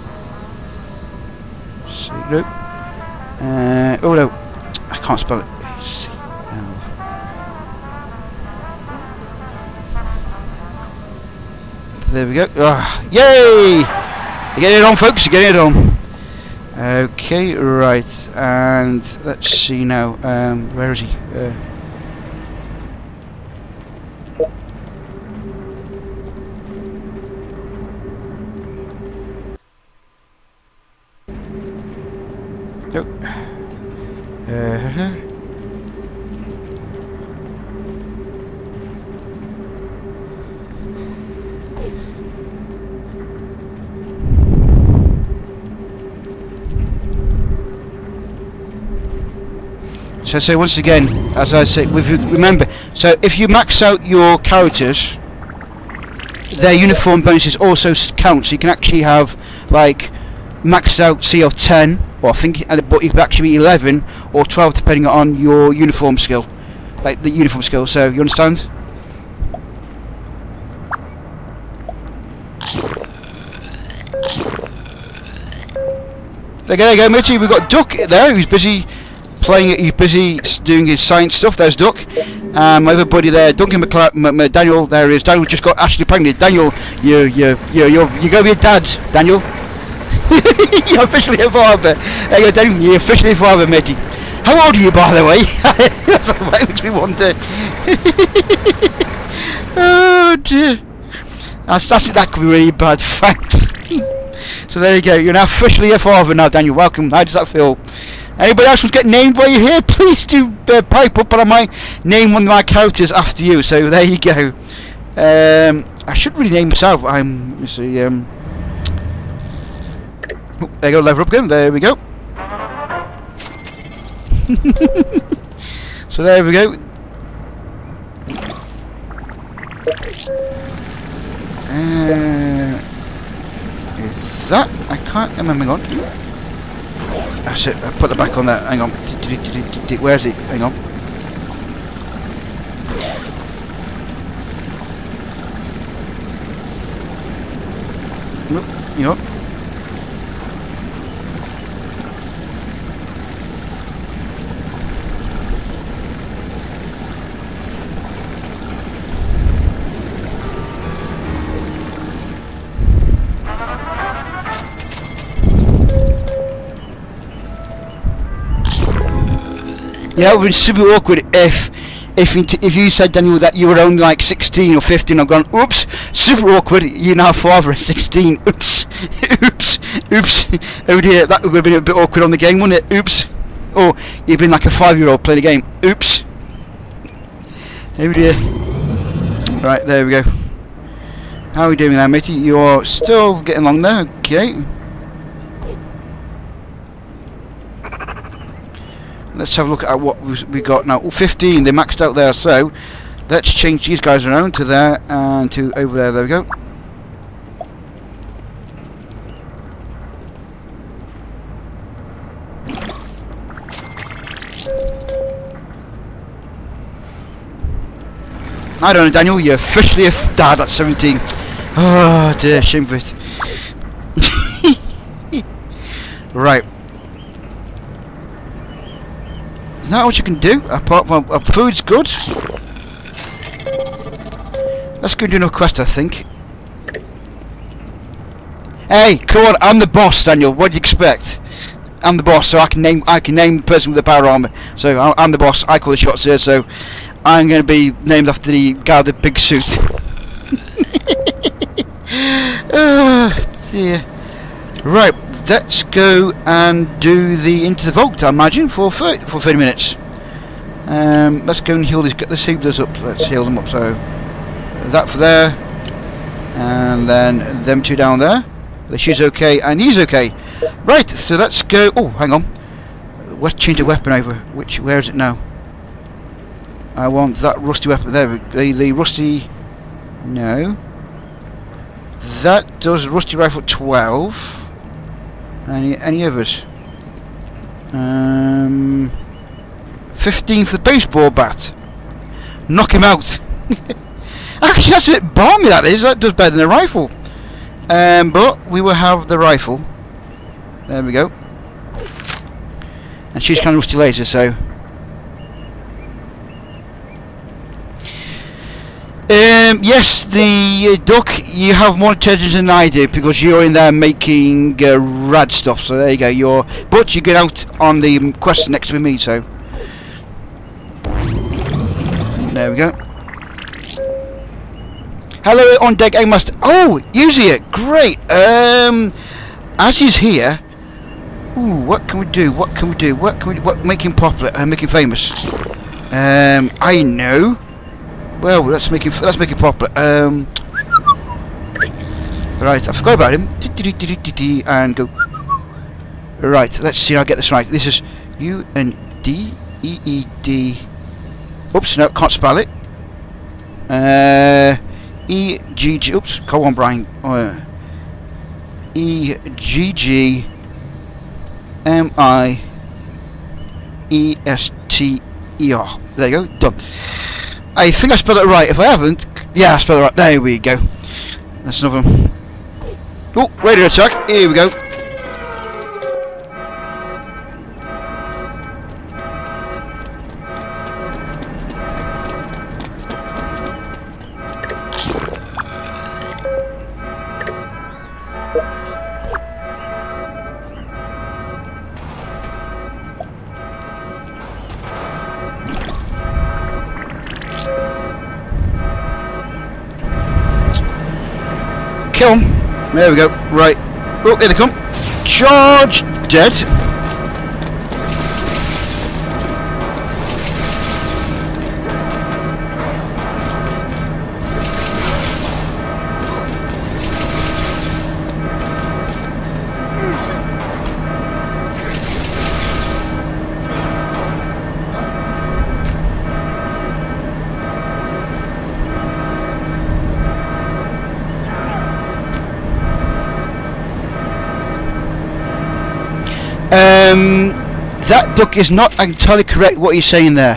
C. No. Oh no, I can't spell it. C L. There we go. Ah, yay! You're getting it on, folks. You're getting it on. Okay, right, and let's see now. Where is he? Nope. So once again, as I say, remember, so if you max out your characters, their uniform bonuses also count, so you can actually have, like, maxed out C of 10, or I think, but it could actually be 11 or 12 depending on your uniform skill, like the uniform skill, so you understand? There you go, matey, we've got Duck there, who's busy playing it, he's busy doing his science stuff. There's Duck. My other buddy there, Duncan Daniel, there he is. Daniel just got actually pregnant. Daniel, you're gonna be a dad, Daniel. You're officially a father. There you go, Daniel, you're officially a father, matey. How old are you, by the way? That's what makes me wonder. Oh dear. That could be really bad, thanks. So there you go, you're now officially a father now, Daniel. Welcome. How does that feel? Anybody else wants to get named while you're here? Please do pipe up, but I might name one of my characters after you. So there you go. I should really name myself. Let's see. Oh, there you go. Level up again. There we go. So there we go. Is that? I can't remember. Hang on. That's it, I put it back on there, hang on. Where is it? Hang on. Nope, hang on. Yeah, it would be super awkward if you said, Daniel, that you were only like 16 or 15. I've gone, oops, super awkward. You're now father at 16. Oops, oops, oops. Oh dear, that would have been a bit awkward on the game, wouldn't it? Oops. Or you've been like a 5-year-old playing the game. Oops. Oh dear. Right, there we go. How are we doing now, matey? You're still getting along there, okay. Let's have a look at what we got now. 15, they maxed out there, so let's change these guys around to there and to over there. There we go. I don't know, Daniel, you're officially a dad at 17. Oh dear, shame of it. Right. Is that what you can do? Apart from food's good. Let's go and do another quest, I think. Hey, come on! I'm the boss, Daniel. What do you expect? I'm the boss, so I can name the person with the power armor. So I'm the boss. I call the shots here. So I'm going to be named after the guy with the big suit. Oh dear. Right. Let's go and do the into the vault, I imagine, for 30 minutes. Let's go and heal these. Let's heal those up. Let's heal them up. So that for there, and then them two down there. She's okay, and he's okay. Right. So let's go. Oh, hang on. Let's change the weapon over. Where is it now? I want that rusty weapon there. The rusty. No. That does rusty rifle 12. Any others? 15 for the baseball bat. Knock him out. Actually, that's a bit balmy, that is. That does better than a rifle. But we will have the rifle. There we go. And she's kind of rusty laser, so. Yes, the Duck, you have more intelligence than I do because you're in there making rad stuff. So there you go. But you get out on the quest next to me. So there we go. Hello on deck, A-Master. Oh, Uzi it. Great. As he's here, Ooh, what can we do? What can we do? What can we do? What make him popular? Make him famous. I know. Well, let's make him popular. Right, I forgot about him. And go. Right, let's see. I'll get this right. This is U-N-D-E-E-D. Oops, no, can't spell it. E-G-G. Oops, come on, Brian. E-G-G-M-I-E-S-T-E-R. There you go, done. I think I spelled it right. If I haven't, yeah, I spelled it right. There we go. That's another one. Oh, radio attack. Here we go. Kill him. There we go. Right. Oh, here they come. Charge. Dead. That duck is not entirely correct what you're saying there.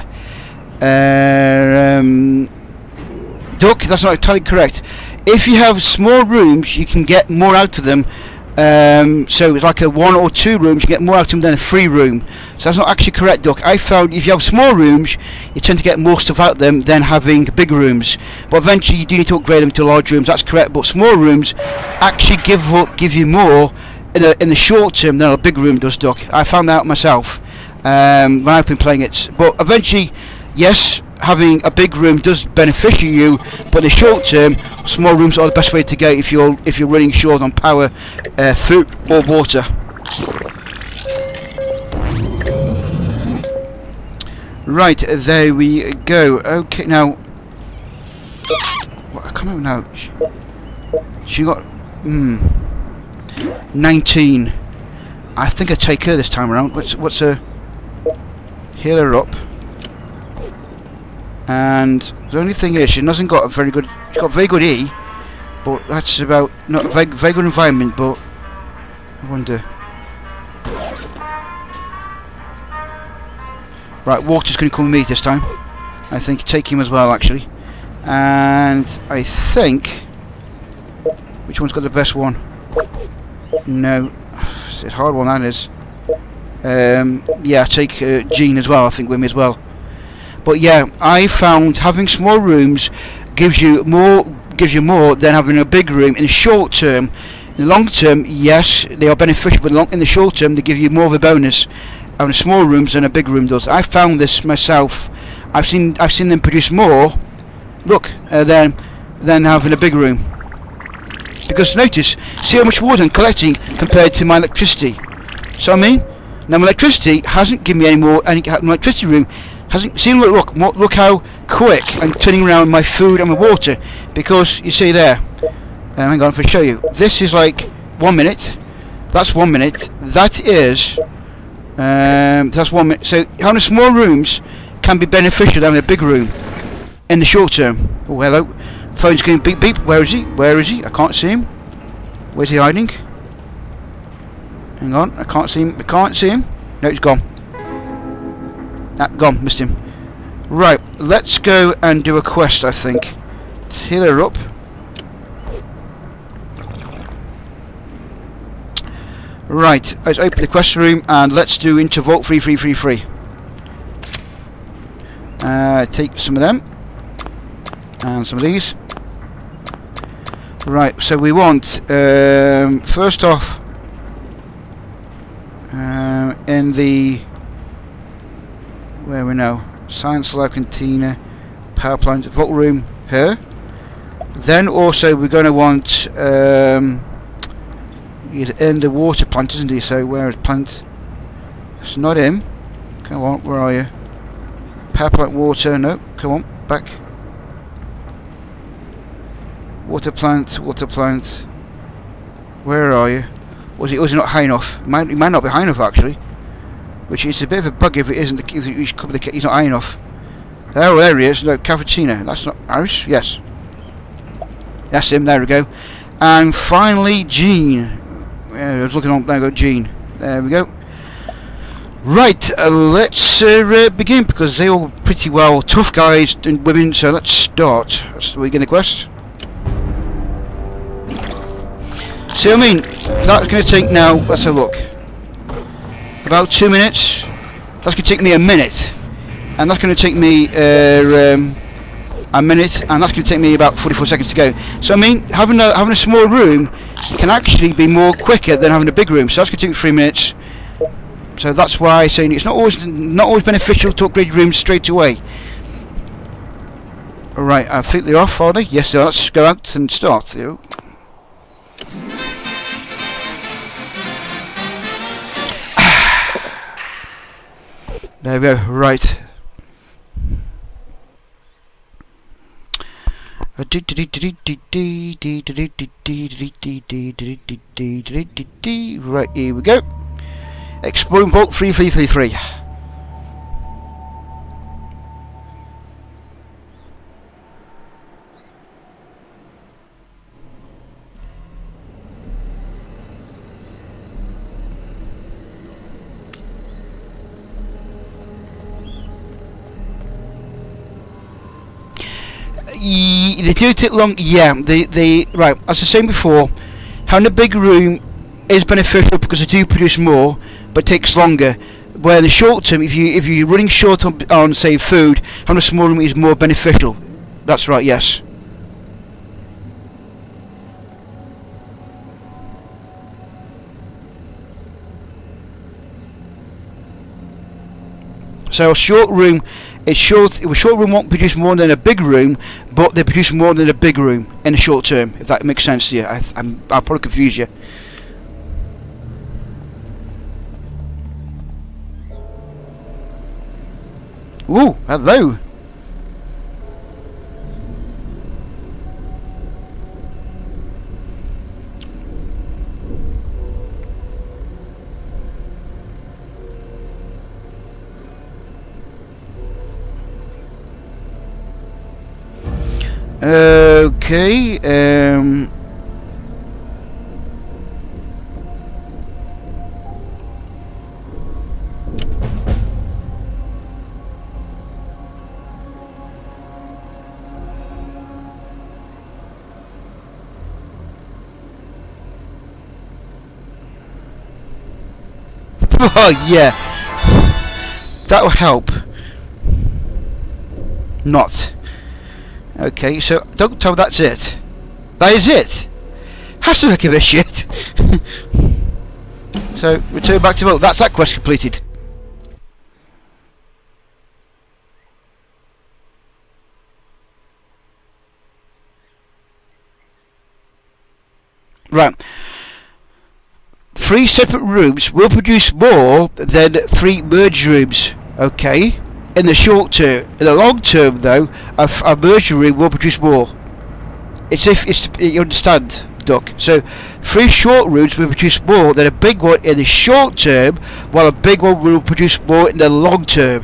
Duck, that's not entirely correct. If you have small rooms, you can get more out of them. So it's like a 1 or 2 rooms, you get more out of them than a 3 room. So that's not actually correct, Duck. I found if you have small rooms, you tend to get more stuff out of them than having bigger rooms. But eventually you do need to upgrade them to large rooms, that's correct. But small rooms actually give you more in the short term than a big room does, Duck. I found that out myself when I've been playing it. But eventually, yes, having a big room does benefit you, but in the short term, small rooms are the best way to go if you're running short on power, food or water. Right, there we go. Okay, now what, I can't remember now. She got 19. I think I take her this time around. What's her? Heal her up. And the only thing is, she hasn't got a very good. She's got very good E, but that's about not a very good environment. But I wonder. Right, water's going to come with me this time. I think take him as well, actually. And I think which one's got the best one? No, it's a hard one that is. Yeah, take Jean as well. I think with me as well. But yeah, I found having small rooms gives you more than having a big room in the short term. In the long term, yes, they are beneficial, but in the short term, they give you more of a bonus having small rooms than a big room does. I found this myself. I've seen them produce more. Look, than having a big room. Because notice, see how much water I'm collecting compared to my electricity. So I mean, now my electricity hasn't given me any more. My electricity room hasn't. See, look how quick I'm turning around my food and my water. Because you see there. Hang on, if I show you, this is like 1 minute. That's 1 minute. That is. That's 1 minute. So having small rooms can be beneficial than having a big room in the short term. Oh, hello. Phone's going beep beep. Where is he? Where is he? I can't see him. Where's he hiding? Hang on. I can't see him. I can't see him. No, he's gone. Ah, gone. Missed him. Right. Let's go and do a quest, I think. Heal her up. Right. Let's open the quest room and let's do into Vault 3333. Take some of them. And some of these. Right, so we want first off in the where we know science lab container, power plant, vault room here. Then also we're going to want he's in the water plant, isn't he? So where is plant? It's not him. Come on, where are you? Power plant water, no, come on, back. Water plant. Where are you? Was he not high enough? He might not be high enough actually. Which is a bit of a bug if it isn't. If he's not high enough. Oh, there he is. No, Cavatina. That's not Harris. Yes. That's him. There we go. And finally, Gene. I was looking on. There we go, Gene. There we go. Right. Let's begin because they all pretty well tough guys and women. So let's start. That's the beginning quest. See what I mean? That's going to take now. Let's have a look. About 2 minutes. That's going to take me a minute. And that's going to take me a minute, and that's going to take me about 44 seconds to go. So I mean, having a small room can actually be more quicker than having a big room. So that's going to take me 3 minutes. So that's why I'm saying it's not always beneficial to upgrade rooms straight away. All right, I think they're off, are they? Yes, so let's go out and start. There we go. Right. Right, here we go. Exploring Vault 3333. They do take long, yeah. Right, as I was saying before, having a big room is beneficial because they do produce more, but it takes longer. Where in the short term, if you're running short on say food, having a small room is more beneficial. That's right, yes. So a short room. A short room won't produce more than a big room, but they produce more than a big room in the short term. If that makes sense to you, I'll probably confuse you. Ooh, hello. Okay, oh yeah, that will help. Not. Okay, so don't tell me that's it. That is it. Has to give a shit. So return back to Vault. That's that quest completed. Right. 3 separate rooms will produce more than 3 merged rooms. Okay. In the short term. In the long term, though, a merged room will produce more. You understand, Duck? So 3 short rooms will produce more than a big one in the short term, while a big one will produce more in the long term.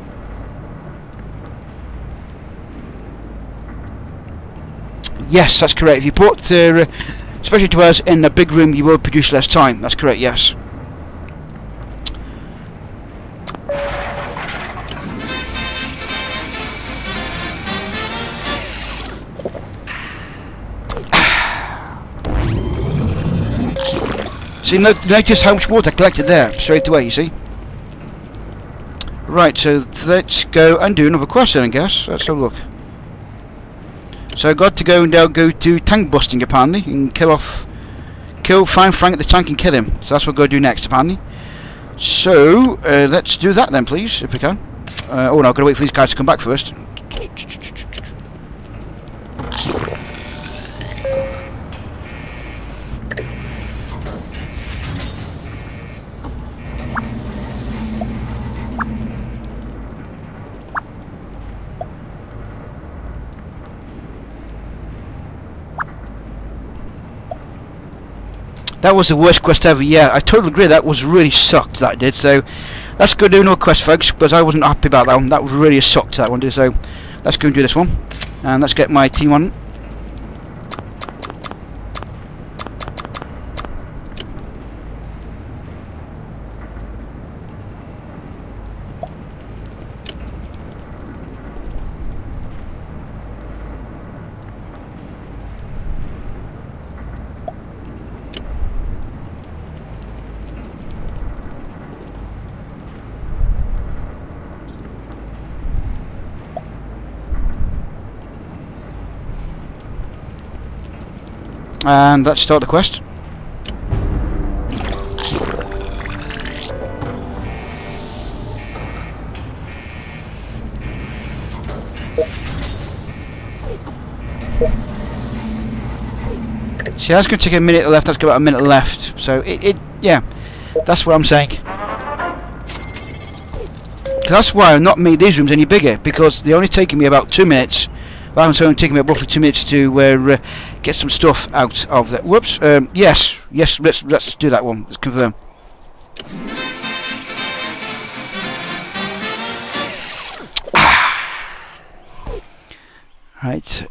Yes, that's correct. If you put special dwellers in a big room, you will produce less time. That's correct. Yes. See, notice how much water collected there straight away, you see? Right, so let's go and do another quest then, I guess. Let's have a look. So I've got to go and go to tank busting, apparently, and find Frank at the tank and kill him. So that's what we're going to do next, apparently. So, let's do that then, please, if we can. Oh no, I've got to wait for these guys to come back first. That was the worst quest ever. Yeah, I totally agree. That was really sucked. That did. So let's go do another quest, folks. Because I wasn't happy about that one. That was really sucked. That one did. So let's go and do this one, and let's get my team on. And let's start the quest. See, that's going to take a minute left. That's got about a minute left. So yeah, that's what I'm saying. That's why I've not made these rooms any bigger, because they're only taking me about 2 minutes. Well, it's only taking me roughly 2 minutes to get some stuff out of that. Whoops. Yes. Let's do that one. Let's confirm. Right.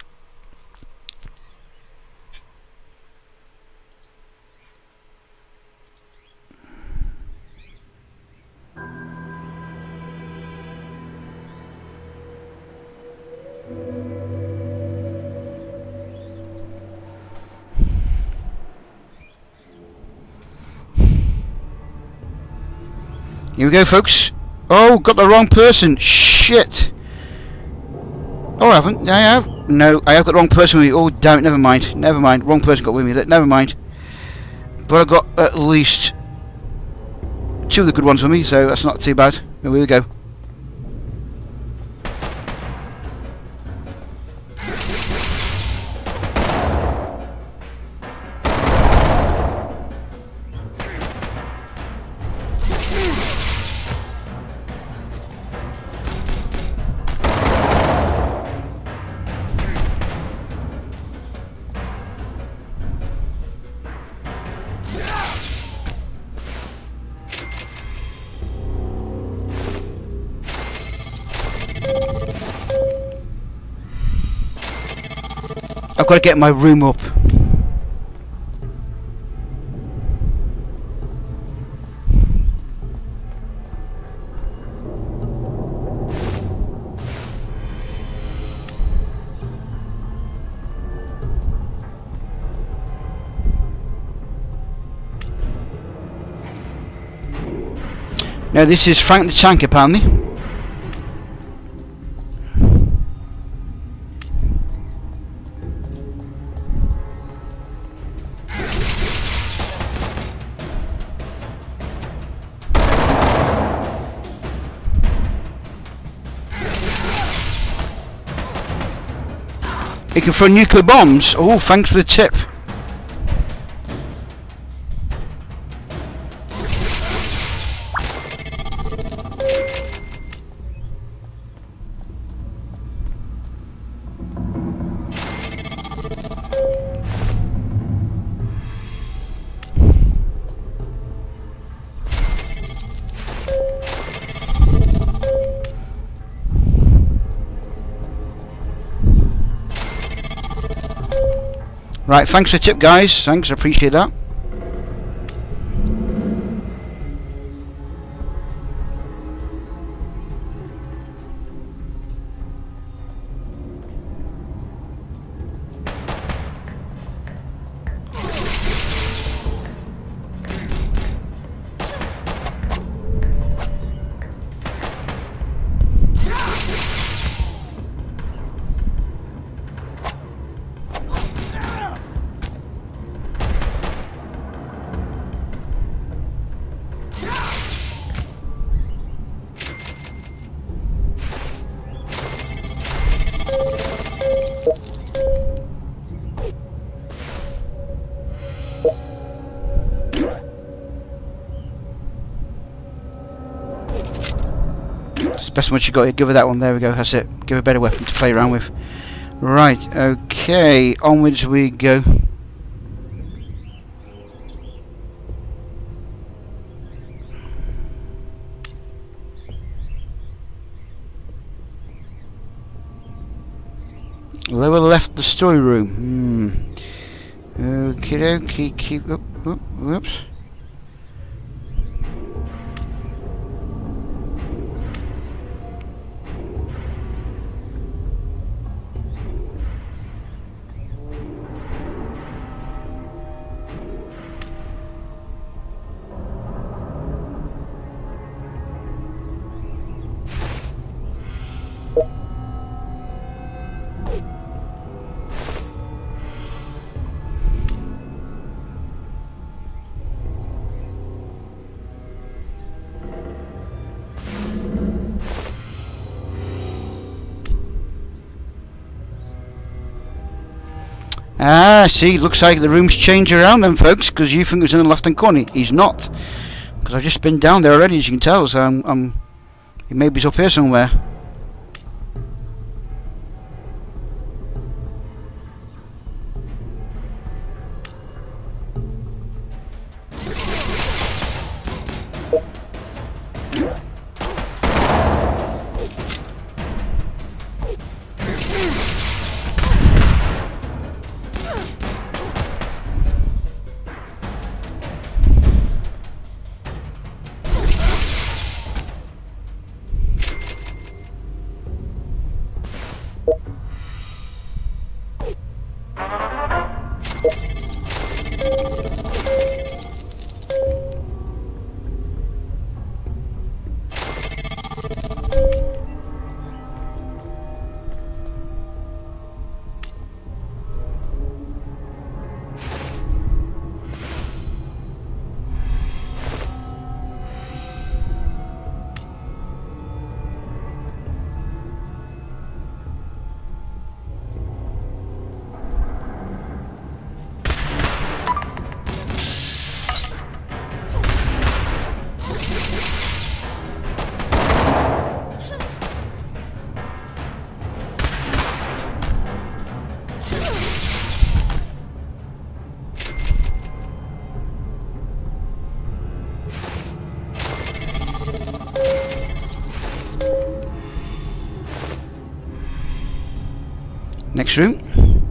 Here we go, folks. Oh, got the wrong person. Shit. Oh, I haven't. I have. No, I have got the wrong person with me. Oh, damn it. Never mind. Never mind. Wrong person got with me. Never mind. But I got at least 2 of the good ones with me, so that's not too bad. Here we go. I've got to get my room up. Now this is Frank the Tank, apparently. He can throw nuclear bombs. Oh, thanks for the tip. Right, thanks for the tip, guys. Thanks, I appreciate that. Best one you got. Give her that one. There we go. That's it. Give her a better weapon to play around with. Right. Okay. Onwards we go. Lower left, the story room. Okie dokie, keep up. Whoops. Ah, see, looks like the room's changed around then, folks, because you think it was in the left-hand corner. He's not, because I've just been down there already, as you can tell, so he maybe he's up here somewhere. Next room.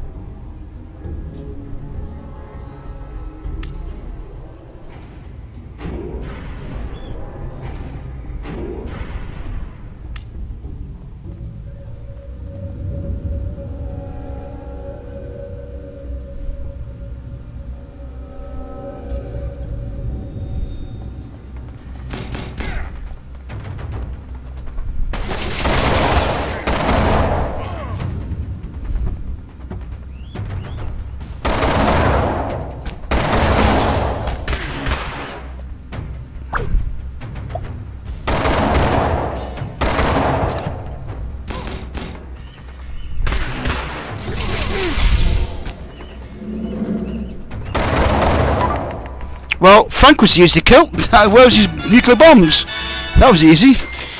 Well, Frank was easy to kill. Where was his nuclear bombs? That was easy.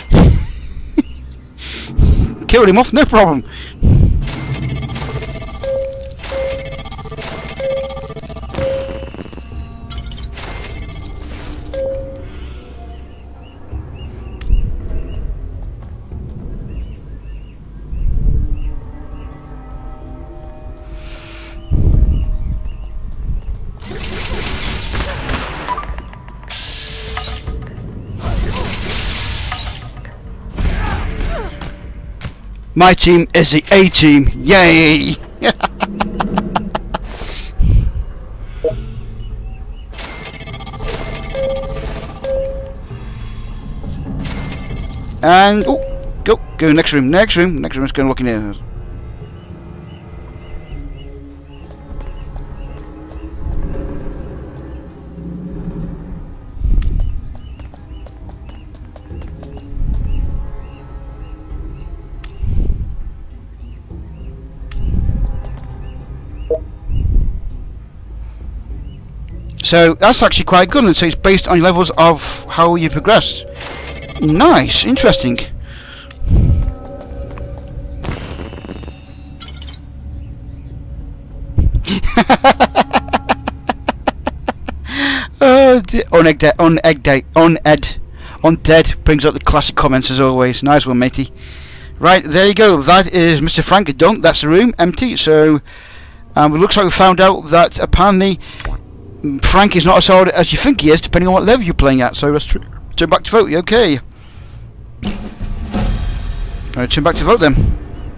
Killed him off, no problem. My team is the A team. Yay! And go next room. Next room. Let's go and look in here. So that's actually quite good, and so it's based on levels of how you progress. Nice, interesting. Oh, Undead brings up the classic comments as always. Nice one, matey. Right, there you go. That is Mr. Frank done. That's the room, empty. So, it looks like we found out that apparently Frank is not as hard as you think he is, depending on what level you're playing at. So let's turn back to vote. Okay. Alright, turn back to vote then.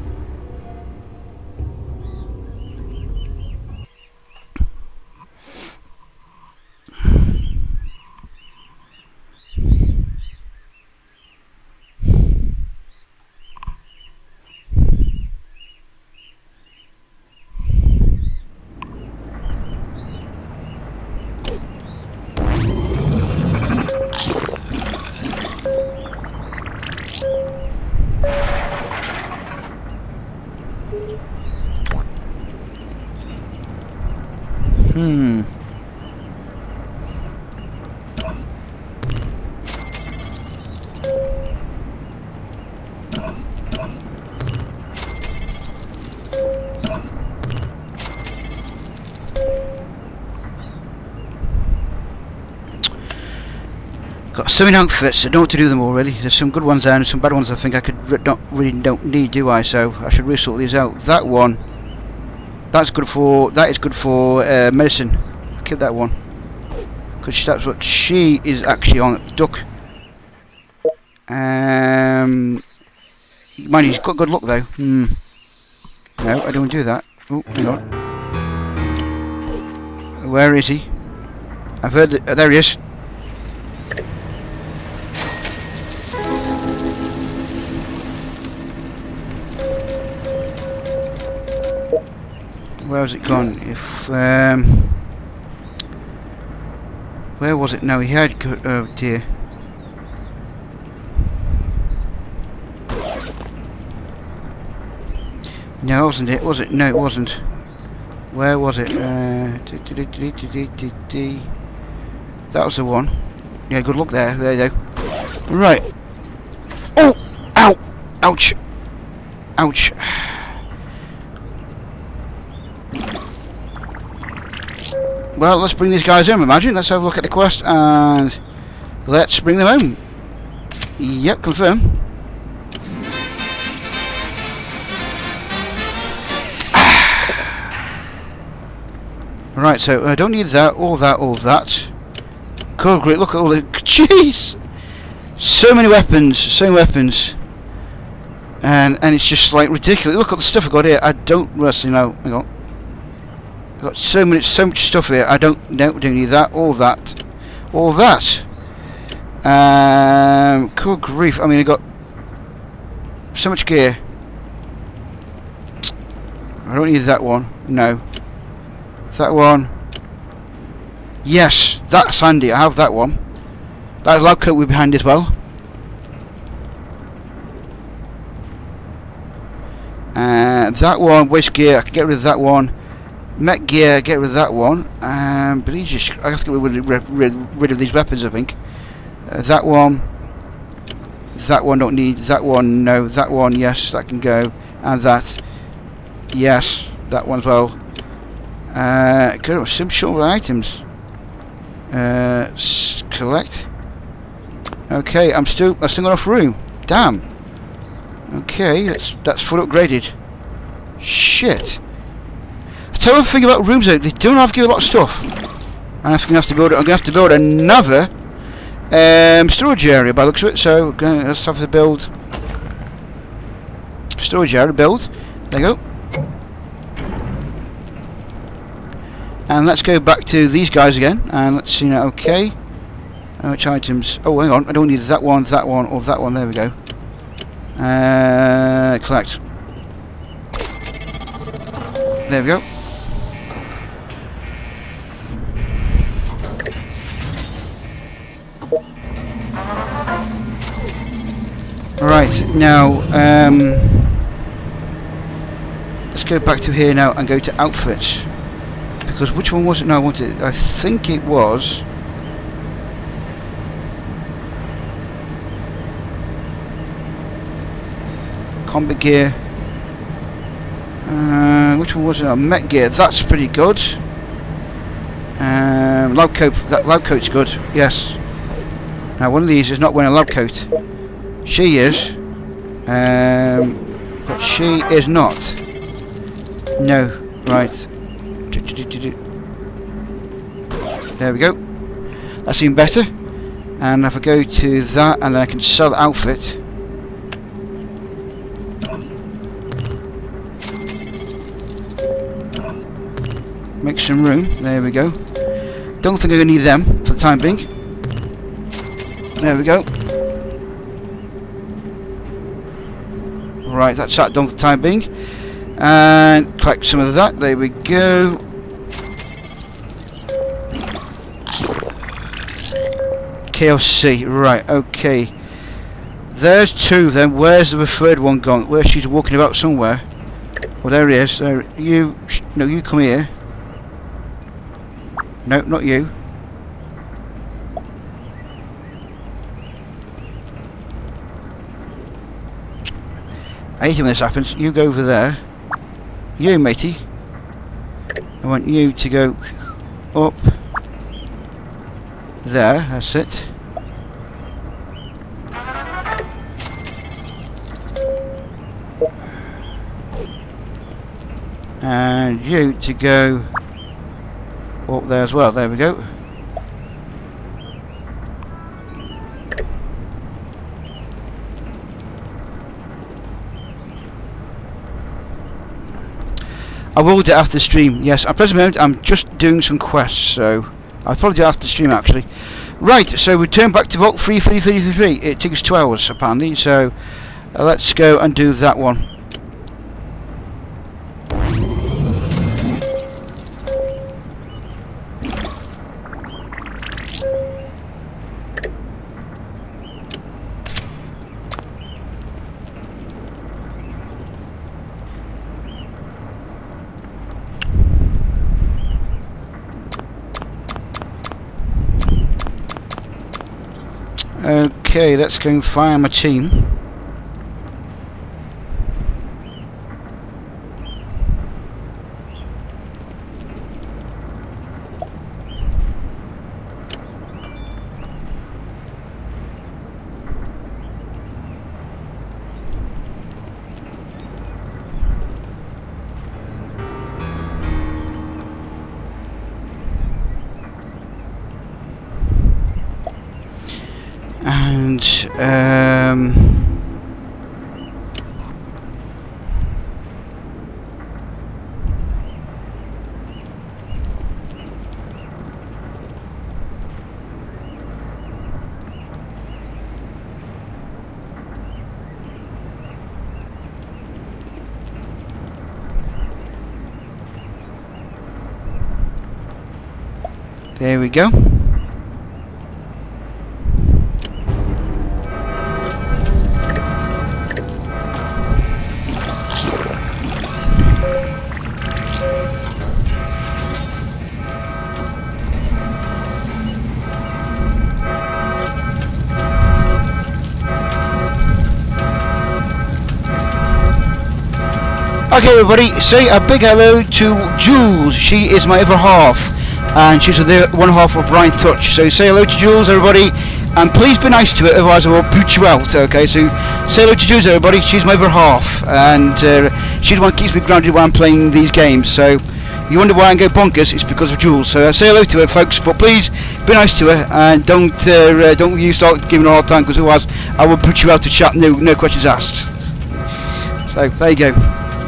Got so many outfits, I don't know what to do with them already. There's some good ones there and some bad ones I think I could don't need, do I? So I should really sort these out. That one, that is good for medicine. Keep that one, because that's what she is actually on. Duck. Mind you, he's got good luck though. No, I don't want to do that. Oh, hang on. Where is he? I've heard that, there he is. Where has it gone? If where was it? No, he had. Oh dear. No, wasn't it? Was it? No, it wasn't. Where was it? That was the one. Yeah, good luck there. There you go. Right. Oh! Ow! Ouch! Ouch! Well, let's bring these guys home, imagine. Let's have a look at the quest and let's bring them home. Yep, confirm. Right, so I don't need that, all that, all that. Cool, great, look at all the... Jeez! So many weapons, so many weapons. And it's just like ridiculous. Look at the stuff I've got here. I don't really know. Hang on. I've got so much stuff here. I don't need that, all that. All that. Good grief. I mean, I got so much gear. I don't need that one. No. That one. Yes, that's handy. I have that one. That lab coat will be behind as well. That one, waste gear, I can get rid of that one. Mech gear, get rid of that one. But I have to get rid of these weapons, I think. That one. That one don't need. That one, no. That one, yes, that can go. And that. Yes, that one as well. Good, some short items. Collect. Okay, I've still got enough room. Damn. Okay, that's full upgraded. Shit. I tell you one thing about rooms though, they don't have to give a lot of stuff. I'm gonna have to build another storage area by the looks of it. So let's have to build storage area. Build. There you go. And let's go back to these guys again, and let's see now. Okay, which items? Oh, hang on, I don't need that one, or that one. There we go. Collect. There we go. Right, now let's go back to here now and go to outfits. Because which one was it? No, I wanted. I think it was. Combat gear. Which one was it? Mech gear. That's pretty good. Lab coat. That lab coat's good. Yes. Now one of these is not wearing a lab coat. She is. But she is not. No, right. There we go. That's even better. And if I go to that, and then I can sell the outfit. Make some room. There we go. Don't think I'm going to need them for the time being. There we go. Right, that's that done for the time being. And collect some of that. There we go. KLC. Right, okay. There's two then. Where's the third one gone? Where she's walking about somewhere. Well, there he is. There. You. No, you come here. No, not you. I hate it when this happens. You go over there. You, matey. I want you to go up there. That's it. And you to go up there as well. There we go. I will do it after the stream. Yes, at present moment I'm just doing some quests, so I'll probably do it after the stream actually. Right, so we turn back to Vault 33333. It takes 2 hours apparently, so let's go and do that one. Okay, let's go and find my team. And there we go. Okay everybody, say a big hello to Jules. She is my other half and she's the one half of Brian Touch. So say hello to Jules everybody, and please be nice to her, otherwise I will boot you out. Okay, so say hello to Jules everybody. She's my other half and she's the one who keeps me grounded while I'm playing these games. So you wonder why I go bonkers, it's because of Jules. So say hello to her folks, but please be nice to her and don't you start giving her a hard time, because otherwise I will boot you out to chat. No questions asked. So there you go.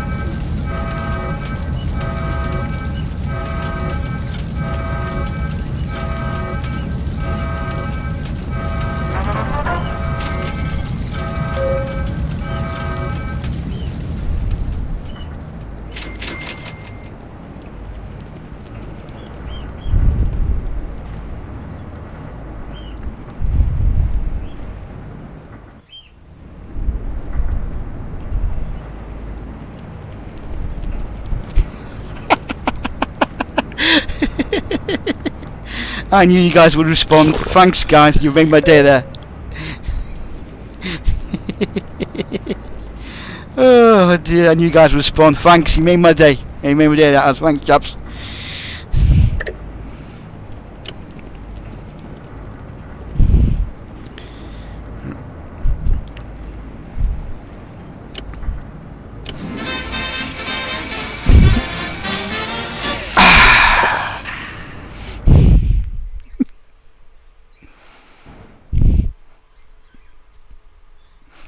I knew you guys would respond. Thanks guys, you made my day there. Oh dear, I knew you guys would respond. Thanks, you made my day. You made my day that. Thanks chaps.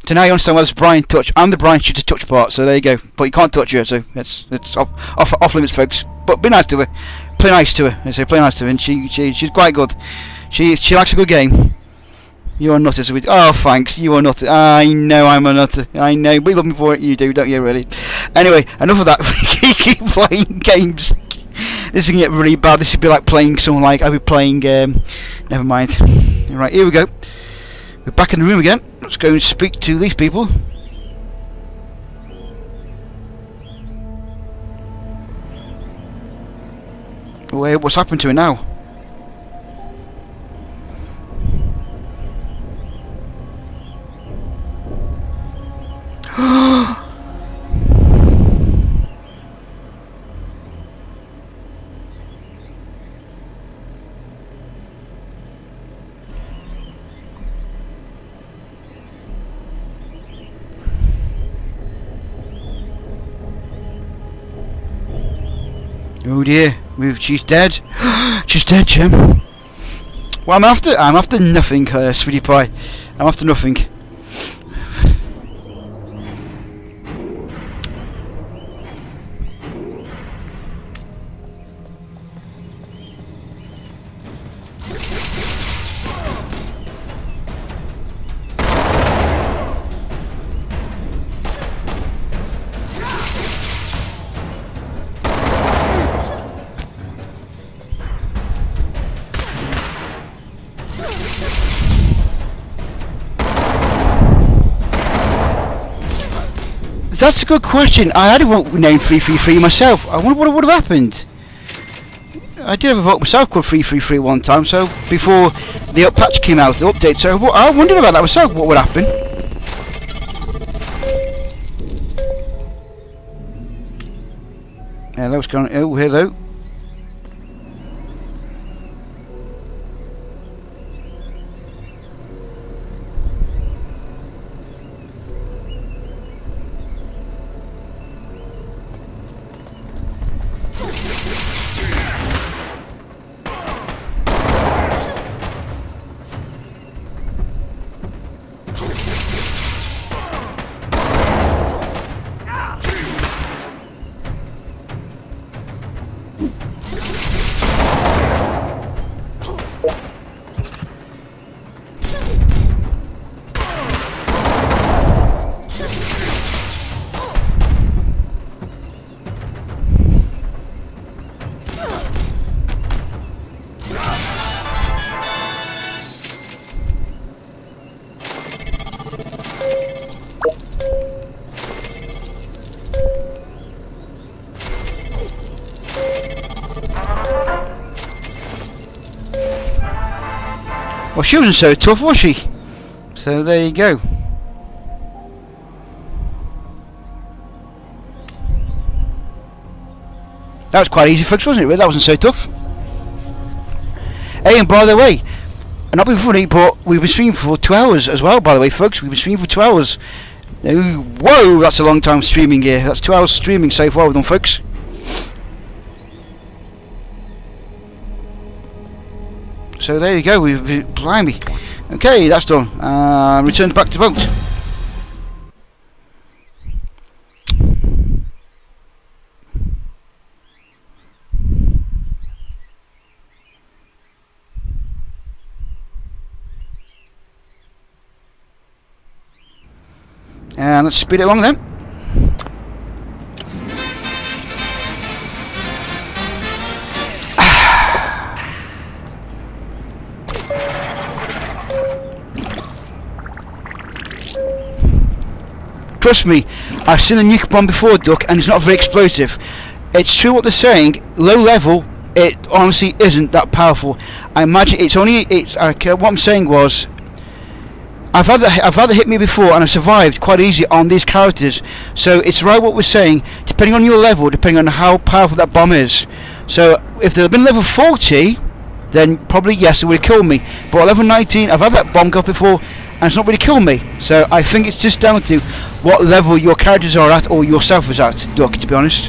So now you understand why this Brian touch. I'm the Brian shoots a touch part, so there you go. But you can't touch her, so it's off limits, folks. But be nice to her. Play nice to her. I say play nice to her, and she's quite good. She likes a good game. You're a nutter, so oh thanks, you are nutter. I know I'm a nutter. I know, but you love me for it, you do, don't you really? Anyway, enough of that. Keep playing games. This is gonna get really bad. This would be like playing something like I'll be playing never mind. Right, here we go. We're back in the room again. Let's go and speak to these people. Wait, what's happened to it now? Oh dear, she's dead. She's dead, Jim. What am I after? I'm after nothing, sweetie pie. I'm after nothing. That's a good question. I had a vote named 333 myself. I wonder what would have happened. I did have a vote myself called 333 one time, so before the patch came out, the update, so I wondered about that myself, what would happen. Hello, what's going on? Oh, hello. Well, she wasn't so tough, was she? So there you go. That was quite easy, folks, wasn't it? That wasn't so tough. Hey, and by the way, and not being funny, but we've been streaming for 2 hours as well, by the way, folks. We've been streaming for 2 hours. Whoa, that's a long time streaming here. That's 2 hours streaming so far with them, folks. So there you go, blimey. Okay, that's done. Return back to vote. And let's speed it along then. Trust me, I've seen a nuke bomb before, Duck, and it's not very explosive. It's true what they're saying. Low level, it honestly isn't that powerful. I imagine what I'm saying was, I've had that hit me before, and I survived quite easy on these characters. So it's right what we're saying. Depending on your level, depending on how powerful that bomb is. So if they'd been level 40, then probably yes, it would have killed me. But at level 19, I've had that bomb go before, and it's not really killed me. So I think it's just down to what level your characters are at, or yourself is at, Duck, to be honest.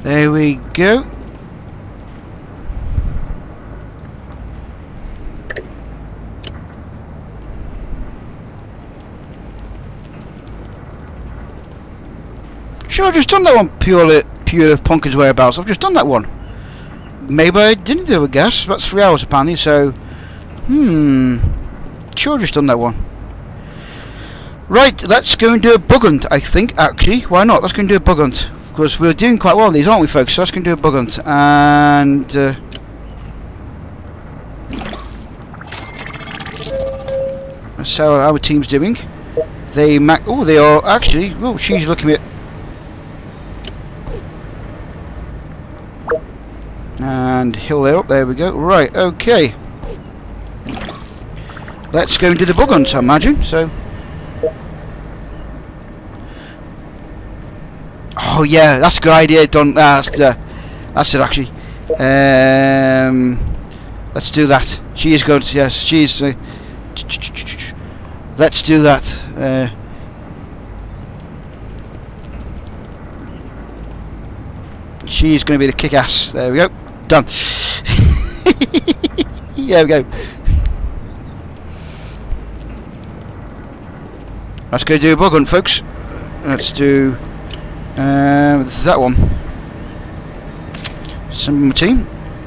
There we go. Sure, I've just done that one pure Punker's whereabouts. I've just done that one. Maybe I didn't do a guess. That's 3 hours apparently, so... Sure, I've just done that one. Right, let's go and do a bug hunt, I think, actually. Why not? Let's go and do a bug hunt. Because we're doing quite well on these, aren't we, folks? So let's go and do a bug hunt. And... let's see how our team's doing. They are actually... Oh, she's looking at... And hill it up, there we go. Right, okay. Let's go and do the bug hunt, I imagine, so... Oh yeah, that's a good idea, Don. That's it actually. Let's do that. She is going to, yes, she's... let's do that. She's going to be the kick-ass. There we go. Done. There we go. Let's go do a bug hunt, folks. Let's do that one. Some of my team.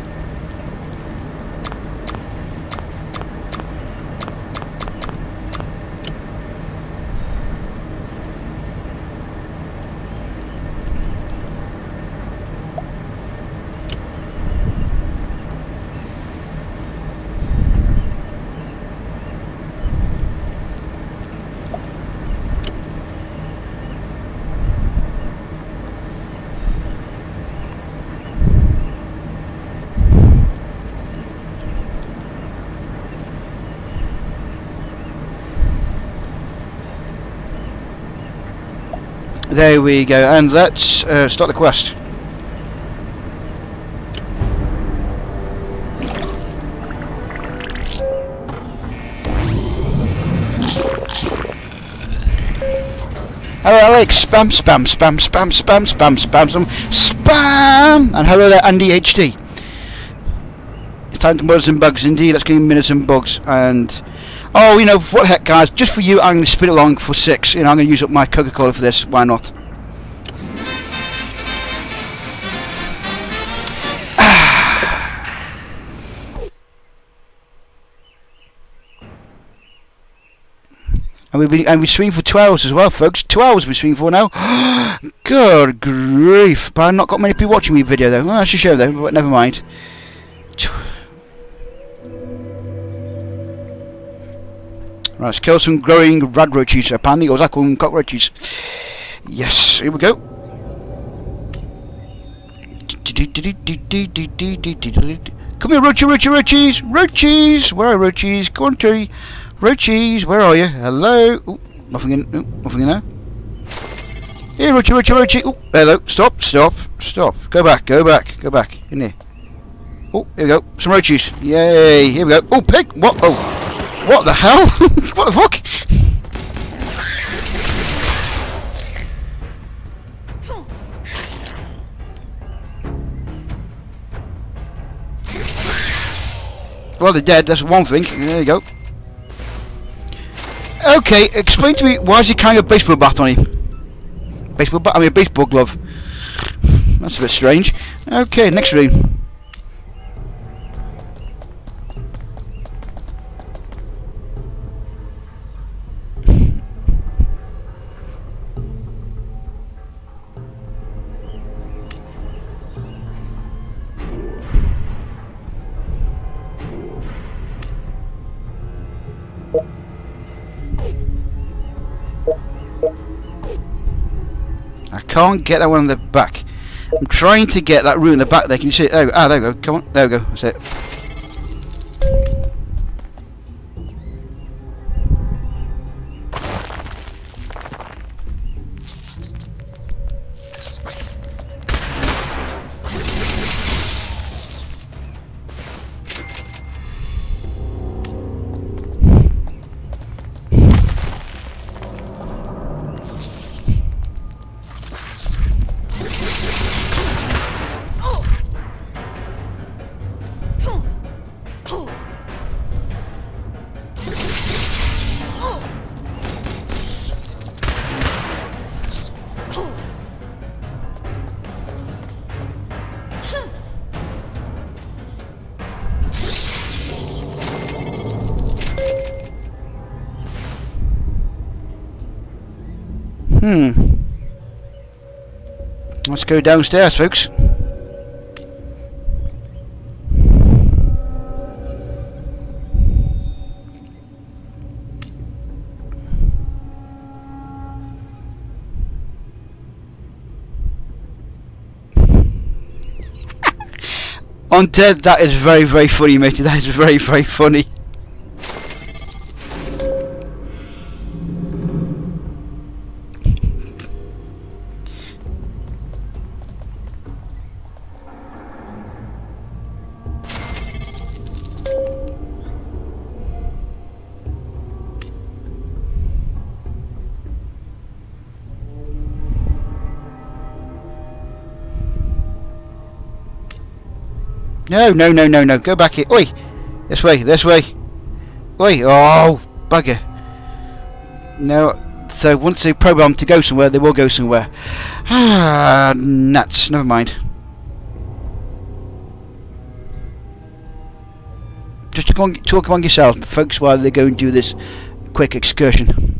There we go, and let's start the quest. Hello Alex, spam, spam, spam, spam, spam, spam, spam, spam, spam, and hello there Andy HD. It's time to murder some bugs, indeed. Let's go murder some bugs, and oh, you know, what the heck, guys? Just for you, I'm going to spin it along for 6. You know, I'm going to use up my Coca-Cola for this. Why not? And we stream for 2 hours as well, folks. 2 hours we stream for now. Good grief! But I've not got many people watching my video though. Well, I should show them, but never mind. Right, let's kill some growing radroaches, apparently, or was I call them cockroaches? Yes, here we go. Come here, roaches! Where are roaches? Come on, Terry. Roaches, where are you? Hello? Ooh, nothing in there. Here, roachy. Oh, hello. Stop. Go back. In here. Oh, here we go. Some roaches. Yay, here we go. Oh, pig! What? Oh. What the hell? What the fuck? Well, they're dead, that's one thing. There you go. Okay, explain to me, why is he carrying a baseball bat on him? Baseball bat? I mean a baseball glove. That's a bit strange. Okay, next room. I can't get that one in the back. I'm trying to get that room in the back there. Can you see it? There we go. Ah, there we go. Come on. There we go. That's it. Let's go downstairs, folks. On Ted, that is very, very funny, matey. That is very, very funny. No, no, no, no, no. Go back here. Oi! This way, this way. Oi! Oh, bugger. No. So once they program to go somewhere, they will go somewhere. Ah, nuts. Never mind. Just talk among yourselves, folks, while they go and do this quick excursion.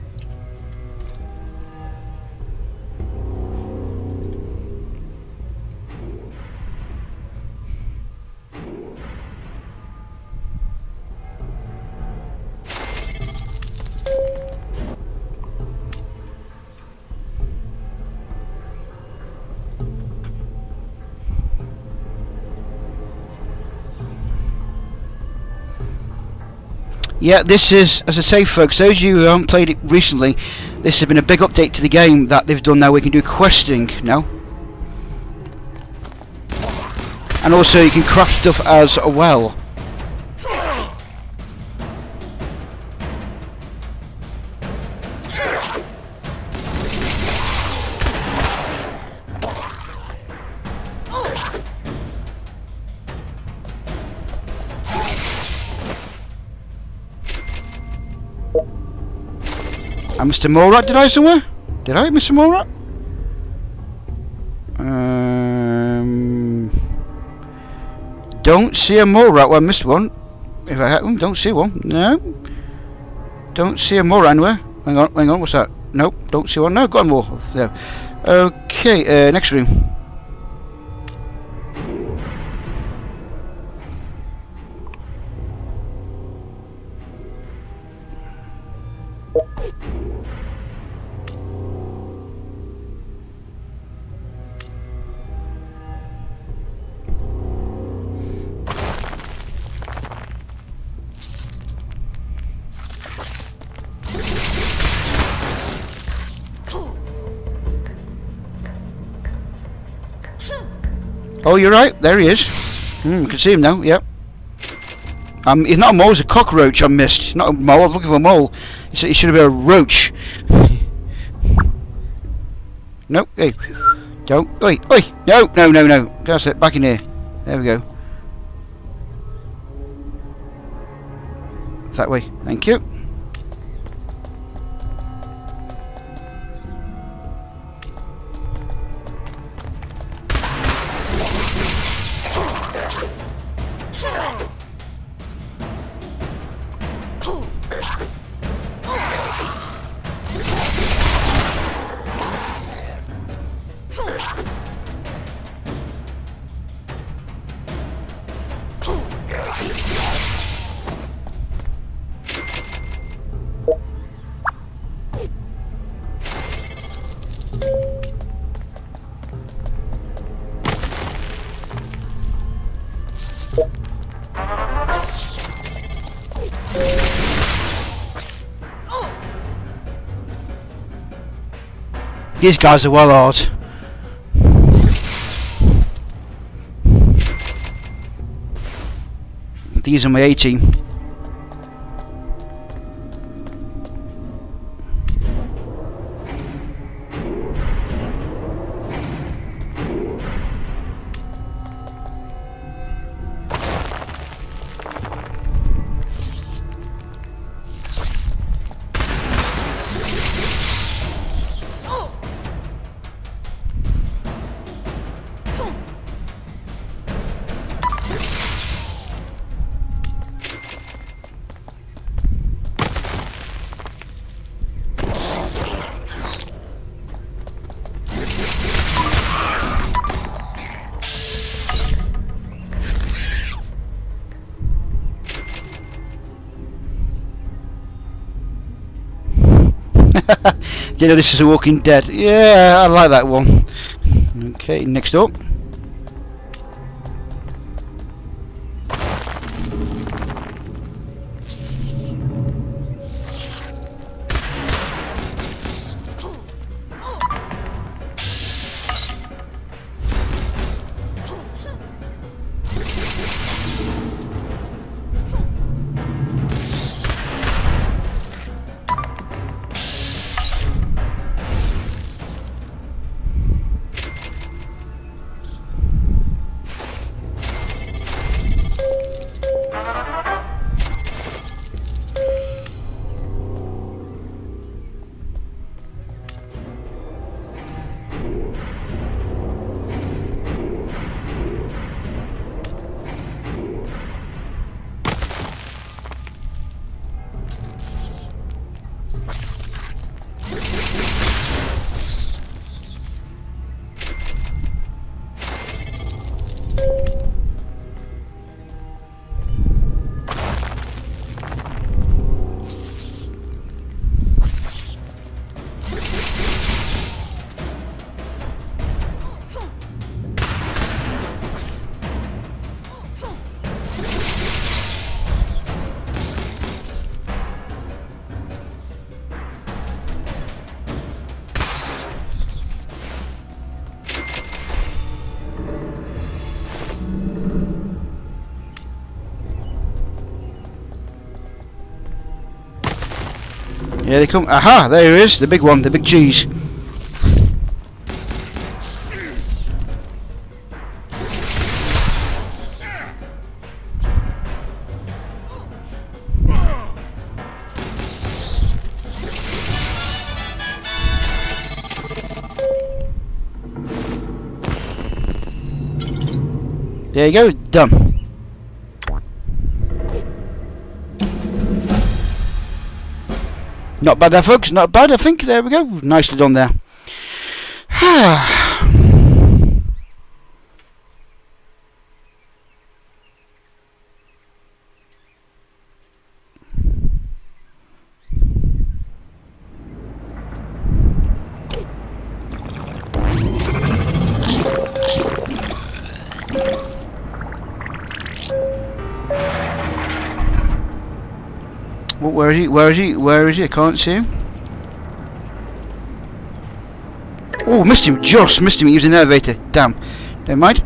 Yeah, this is, as I say, folks, those of you who haven't played it recently, this has been a big update to the game that they've done now. We can do questing now. And also you can craft stuff as well. I missed a mole rat, did I, somewhere? Did I miss a mole rat? Don't see a mole rat. Well, I missed one. If I had one, don't see one. No. Don't see a mole rat anywhere. Hang on, what's that? Nope, don't see one. No, got more. There. Okay, next room. Oh, you're right. There he is. You can see him now. Yep. He's not a mole. He's a cockroach. I missed. Not a mole. I was looking for a mole. He should have been a roach. Nope. Hey. Don't. Oi. Oi. No. No. No. No. That's it. Back in here. There we go. That way. Thank you. These guys are well hard. These are my A-team. You know, this is a Walking Dead. Yeah, I like that one. Okay, next up. Yeah, they come. Aha! There he is, the big one, the big cheese. There you go, done. Not bad there, folks, not bad, I think. There we go, nicely done there. Well, where is he? Where is he? Where is he? I can't see him. Oh, missed him. Just missed him. He was in the elevator. Damn. Never mind.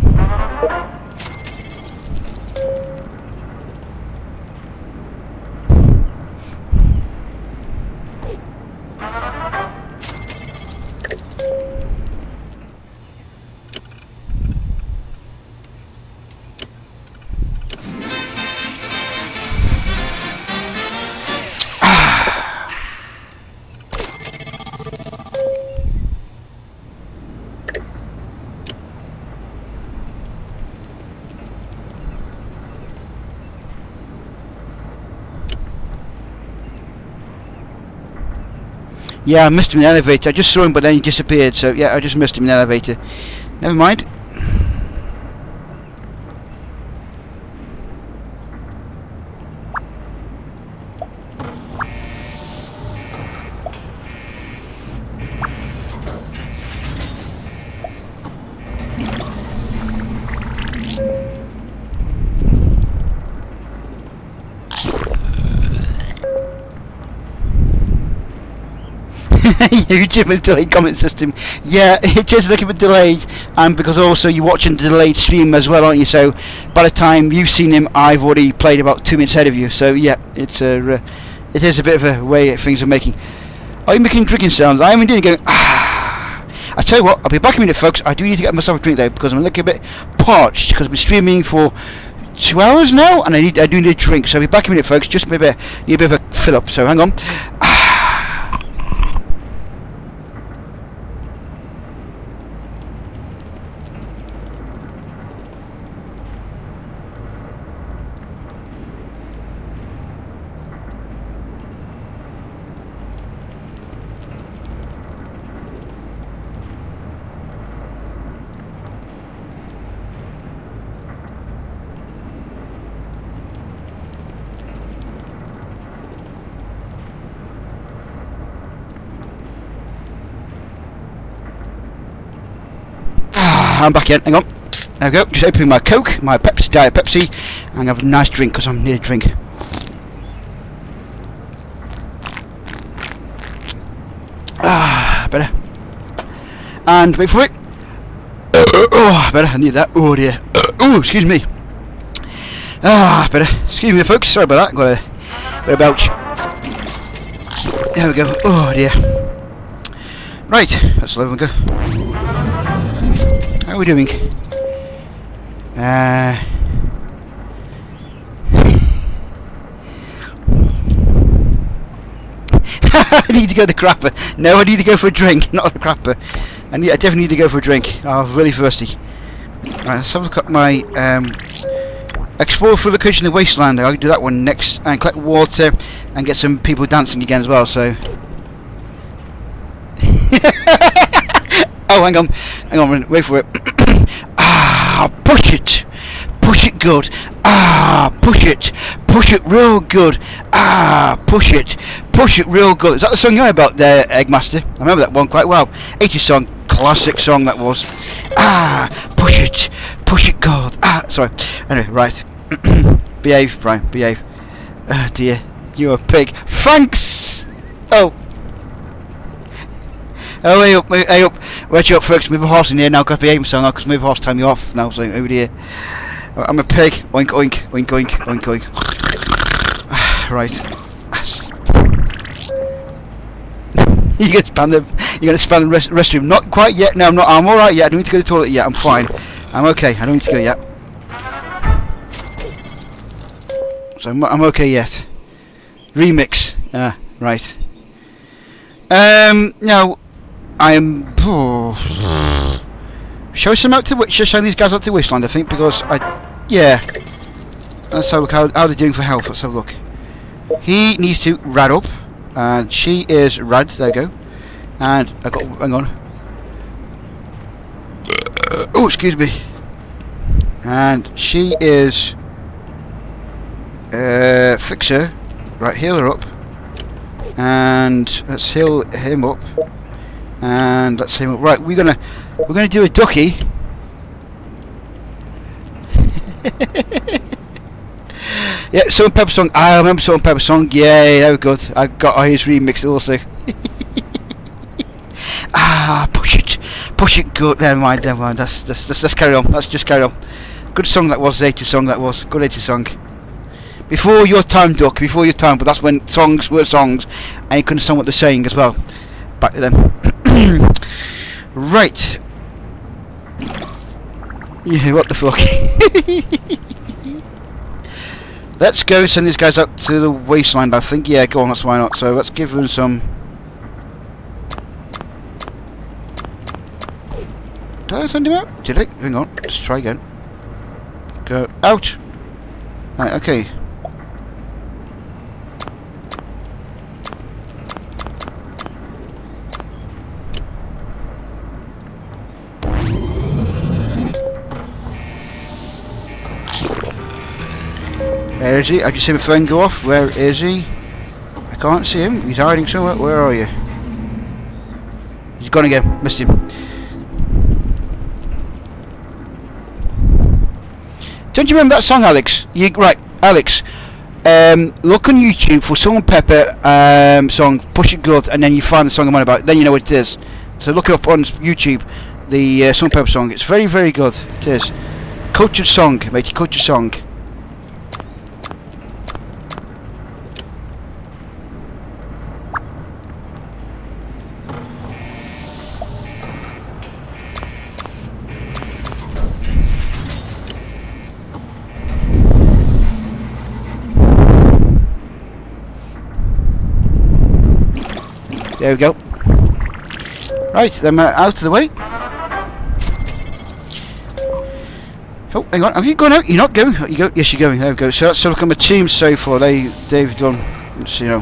Yeah, I missed him in the elevator. I just saw him, but then he disappeared. So yeah, I just missed him in the elevator. Never mind. YouTube and delayed comment system. Yeah, it is a little bit delayed, and because also you're watching the delayed stream as well, aren't you? So by the time you've seen him, I've already played about 2 minutes ahead of you. So yeah, it is a bit of a way things are making. Are you making drinking sounds? I am indeed going. Ah. I tell you what, I'll be back in a minute, folks. I do need to get myself a drink though, because I'm a little bit parched because I've been streaming for 2 hours now, and I do need a drink. So I'll be back in a minute, folks. Just maybe need a bit of a fill up. So hang on. I'm back in. Hang on. There we go. Just opening my Coke, my Pepsi, Diet Pepsi, and have a nice drink because I'm near a drink. Better. And wait for it. Oh, better. I need that. Oh dear. Oh, excuse me. Better. Excuse me, folks. Sorry about that. Got a belch. There we go. Oh dear. Right. Let's let it go. How are we doing? I need to go to the crapper. No, I need to go for a drink, not the crapper. I definitely need to go for a drink. I'm really thirsty. Right, let's have a look at my explore through the location of the Wasteland. I'll do that one next and collect water and get some people dancing again as well. So, oh, hang on, wait for it. Push it good. Push it real good. Push it real good. Is that the song you know about there, Eggmaster? I remember that one quite well. 80s song, classic song that was. Push it good. Sorry. Anyway, right. Behave, Brian, behave. Oh dear, you're a pig. Thanks. Oh, hey up. Where'd you up, folks? Move a horse in here now, because behave myself now, because move a horse time you off now, so over here. I'm a pig. Oink, oink, oink, oink, oink, oink. Right. You're gonna span the restroom. Not quite yet. No, I'm alright yet. I don't need to go to the toilet yet. I'm fine. I'm okay. I don't need to go yet. So I'm okay yet. Remix. Right. Now I'm. Shall we send these guys out to Wasteland? I think because yeah. Let's have a look how they're doing for health. Let's have a look. He needs to rad up, and she is rad. There we go. And I got. Hang on. Oh, excuse me. And she is fixer. Right, heal her up. And let's heal him up. And let's heal him up. Right, we're gonna do a ducky. Yeah, Salt and Pepper song. I remember Salt and Pepper song. Yeah, that was good. I got his remix also. Push it good. Never mind. Let's carry on. Let's just carry on. Good song that was. 80s song that was. Good 80s song. Before your time, Duck. Before your time. But that's when songs were songs, and you couldn't understand what they're saying as well. Back to them. Right. Yeah. What the fuck? Let's go and send these guys up to the Wasteland, I think. Yeah, go on, that's why not. So let's give them some. Did I send him out? Did I? Hang on, let's try again. Go out. Right, okay. Where is he? I just see my phone go off. Where is he? I can't see him. He's hiding somewhere. Where are you? He's gone again. Missed him. Don't you remember that song, Alex? Right, Alex. Look on YouTube for Salt and Pepper song, Push It Good, and then you find the song I'm on about. Then you know what it is. So look it up on YouTube, the Salt and Pepper song. It's very, very good. It is. Cultured song, mate. Cultured song. There we go. Right, then out of the way. Oh, hang on. Have you gone out? You're not going. You go. Yes, you're going. There we go. So let's look at my team so far. They've done. Let's you know.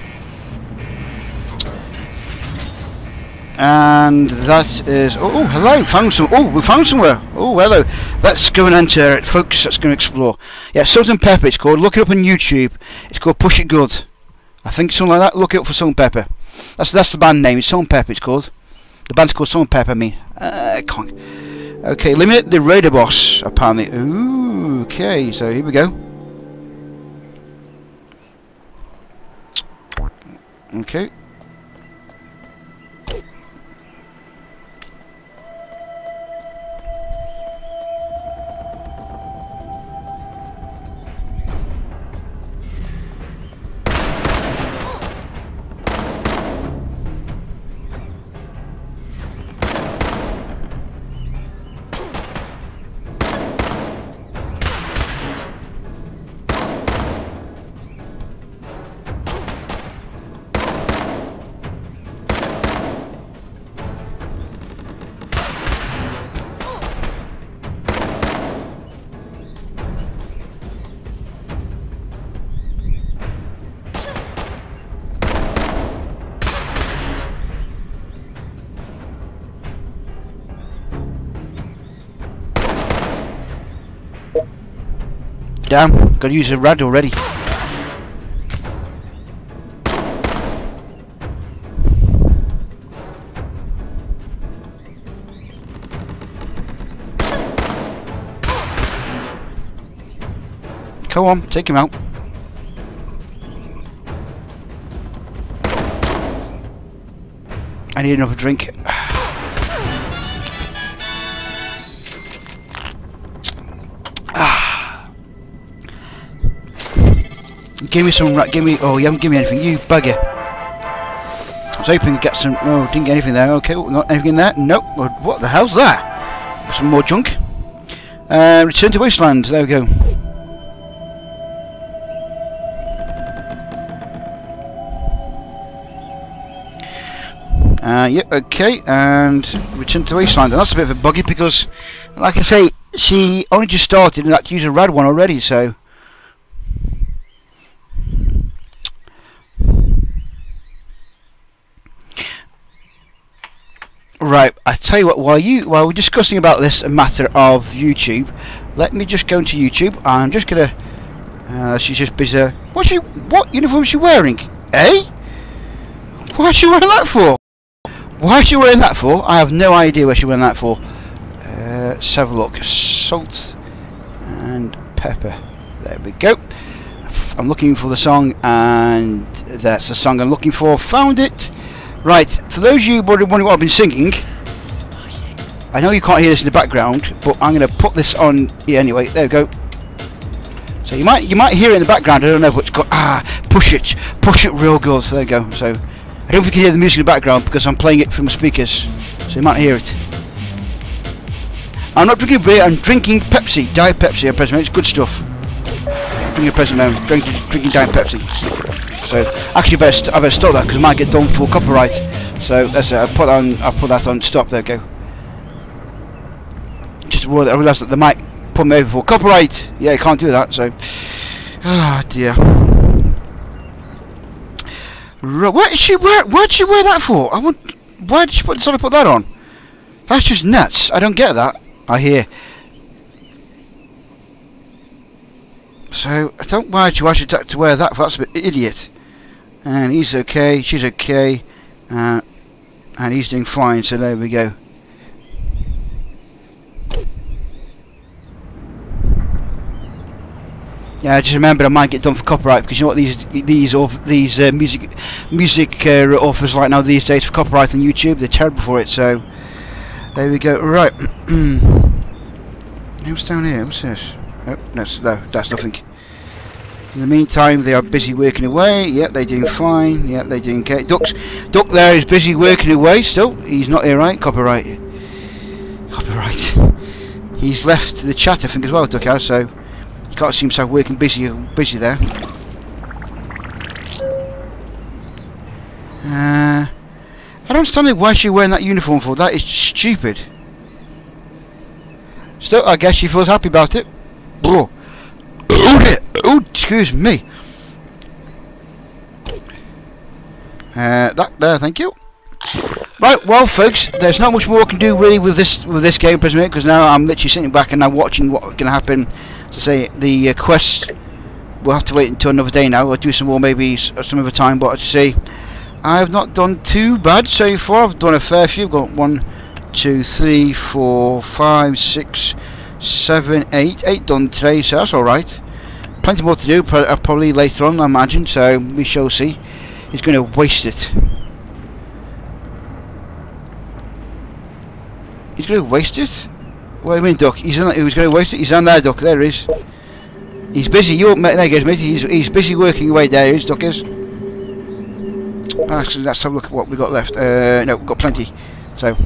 And that is. Oh, hello. Found some. Oh, we found somewhere. Oh, hello. Let's go and enter it, folks. Let's go and explore. Yeah, Salt and Pepper. It's called. Look it up on YouTube. It's called Push It Good. I think something like that. Look it up for Salt and Pepper. That's the band name. It's Salt and Pepper. It's called. The band's called Salt and Pepper. I mean, I can't. Okay, eliminate the raider boss, apparently. Ooh, okay, so here we go. Okay. Damn, gotta use a rad already. Come on, take him out. I need another drink. Give me some. Give me. Oh, you haven't given me anything. You bugger. I was hoping to get some. Oh, didn't get anything there. Okay, not anything in there. Nope. What the hell's that? Some more junk. Return to Wasteland. There we go. Yep. Okay, and return to Wasteland. And that's a bit of a buggy because, like I say, she only just started and had to use a rad one already. So. Right, I tell you what, while we're discussing about this matter of YouTube, let me just go into YouTube. I'm just gonna she's just busy. What uniform is she wearing? Eh? Why is she wearing that for? Why is she wearing that for? I have no idea where she's wearing that for. Let's have a look. Salt and pepper. There we go. I'm looking for the song, and that's the song I'm looking for. Found it. Right, for those of you wondering what I've been singing, I know you can't hear this in the background, but I'm going to put this on here anyway. There we go. So you might hear it in the background. I don't know if it's got push it real good. So there you go. So I don't know if you can hear the music in the background because I'm playing it from the speakers, so you might hear it. I'm not drinking beer. I'm drinking Pepsi, Diet Pepsi. At present, it's good stuff. Drinking present now. Drinking Diet Pepsi. So actually, I better stop that because I might get done for copyright. So that's it. I'll put that on stop. There we go. Just I realised that they might put me over for copyright. Yeah, you can't do that. So, dear. Where did she wear that for? Why did she put that on? That's just nuts. I don't get that. I hear. So I don't why she actually had to wear that. That's a bit idiot. And he's okay. She's okay. And he's doing fine. So there we go. Yeah, just remember I might get done for copyright because you know what these music authors like now these days for copyright on YouTube, they're terrible for it. So there we go. Right. What's down here? What's this? Oh, that's nothing. In the meantime, they are busy working away. Yep, they're doing fine. Yep, they're doing okay. Duck there is busy working away still. He's not here, right? Copyright. He's left the chat, I think, as well, Duck has, so he can't see himself working busy there. I don't understand why she's wearing that uniform for. That is stupid. Still, I guess she feels happy about it. Bro. Oh, excuse me. That there, thank you. Right, well, folks, there's not much more I can do really with this game, because now I'm literally sitting back and now watching what's going to happen. To say the quest, we'll have to wait until another day now. I'll do some more maybe some other time. But to say, I've not done too bad so far. I've done a fair few. I've got 1, 2, 3, 4, 5, 6, 7, 8. 8 done today, so that's alright. Plenty more to do, probably later on, I imagine, so we shall see. He's going to waste it. He's going to waste it? What do you mean, Duck? He was going to waste it? He's on there, Duck. There he is. He's busy. There he goes, mate. He's busy working away. There he is, Duck is. Actually, let's have a look at what we got left. No, we've got plenty. So.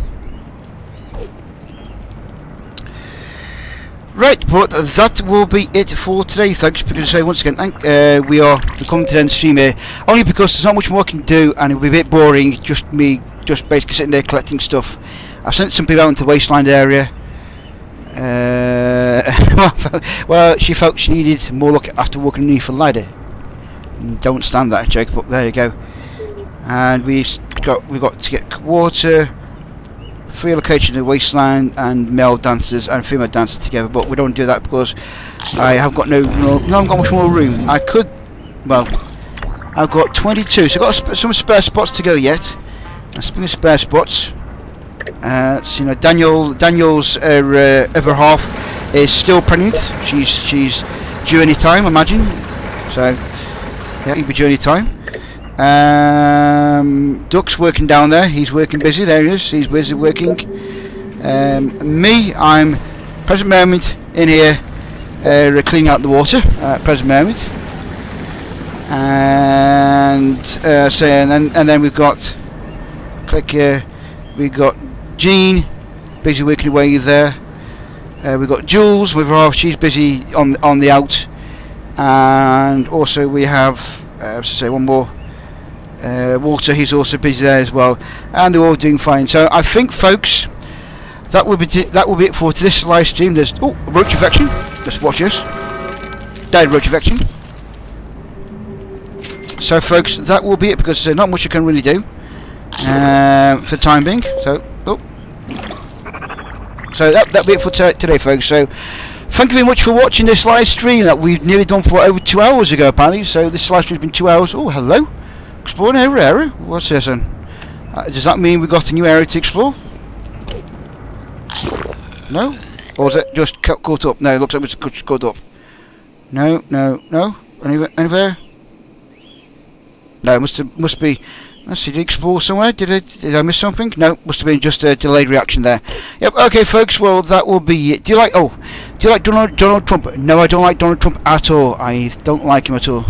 Right, but that will be it for today, folks. Because once again, we are coming to the end of the stream here. Only because there's not much more I can do, and it'll be a bit boring. Just basically sitting there collecting stuff. I've sent some people out into the Wasteland area. Well, she felt she needed more look after walking underneath a ladder. Don't stand that, Jacob. But there you go. And we've got to get water, free location in the Wasteland, and male dancers and female dancers together. But we don't do that because I have got no, I've got much more room. I could, well, I've got 22, so I've got some spare spots to go yet. And speaking of spare spots. So, you know, Daniel's other half is still pregnant. She's due any time, I imagine. So yeah, he'll be due any time. Duck's working down there. He's working busy. There he is. He's busy working. Me, I'm present moment in here cleaning out the water. Present moment. And so and then we've got click here. We've got Jean, busy working away there. We've got Jules with her, she's busy on the out, and also we have one more. Walter, he's also busy there as well, and they're all doing fine. So I think, folks, that will be it for this live stream. There's a roach infection. Just watch this. Dead roach infection. So, folks, that will be it because there's not much I can really do for the time being. So that'll be it for today, folks. So thank you very much for watching this live stream that we've nearly done for over 2 hours ago, apparently. So this live stream's been 2 hours. Oh, hello. Exploring every area. What's this then? Does that mean we've got a new area to explore? No? Or is it just caught up? No, it looks like it's caught up. No. Anywhere? No, must be. Let's see, did he explore somewhere? Did I miss something? No, must have been just a delayed reaction there. Yep, okay, folks, well, that will be it. Do you like Donald Trump? No, I don't like Donald Trump at all. I don't like him at all.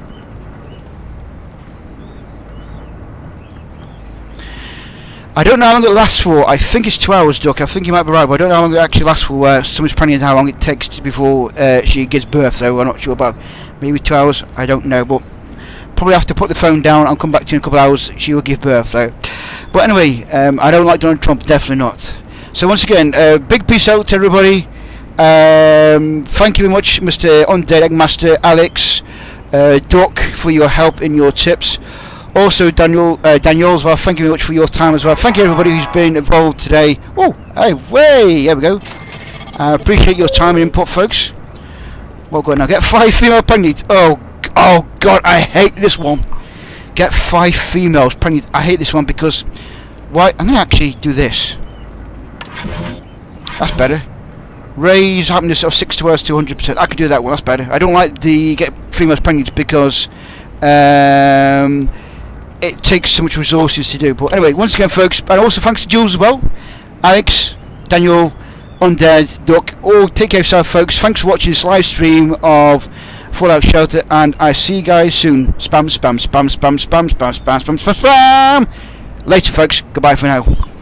I don't know how long it lasts for. I think it's 2 hours, Duck. I think you might be right, but I don't know how long it actually lasts for. Someone's planning how long it takes before she gives birth, so I'm not sure about. Maybe 2 hours, I don't know, but probably have to put the phone down and come back to you in a couple of hours. She will give birth, so. But anyway, I don't like Donald Trump, definitely not. So once again, big peace out to everybody. Thank you very much, Mr. Undead Eggmaster, Alex, Duck, for your help and your tips. Also, Daniel as well. Thank you very much for your time as well. Thank you everybody who's been involved today. Oh, hey, way, there we go. I appreciate your time and input, folks. Well, go on now. Get 5 female pregnant. Oh God, I hate this one. Get 5 females pregnant. I hate this one because why? I'm gonna actually do this. That's better. Raise happiness of 6 to 100%. I can do that one. That's better. I don't like the get females pregnant because it takes so much resources to do. But anyway, once again, folks, and also thanks to Jules as well, Alex, Daniel, Undead, Duck. All take care of yourself, folks. Thanks for watching this live stream of Fallout Shelter, and I see you guys soon. Spam. Later, folks. Goodbye for now.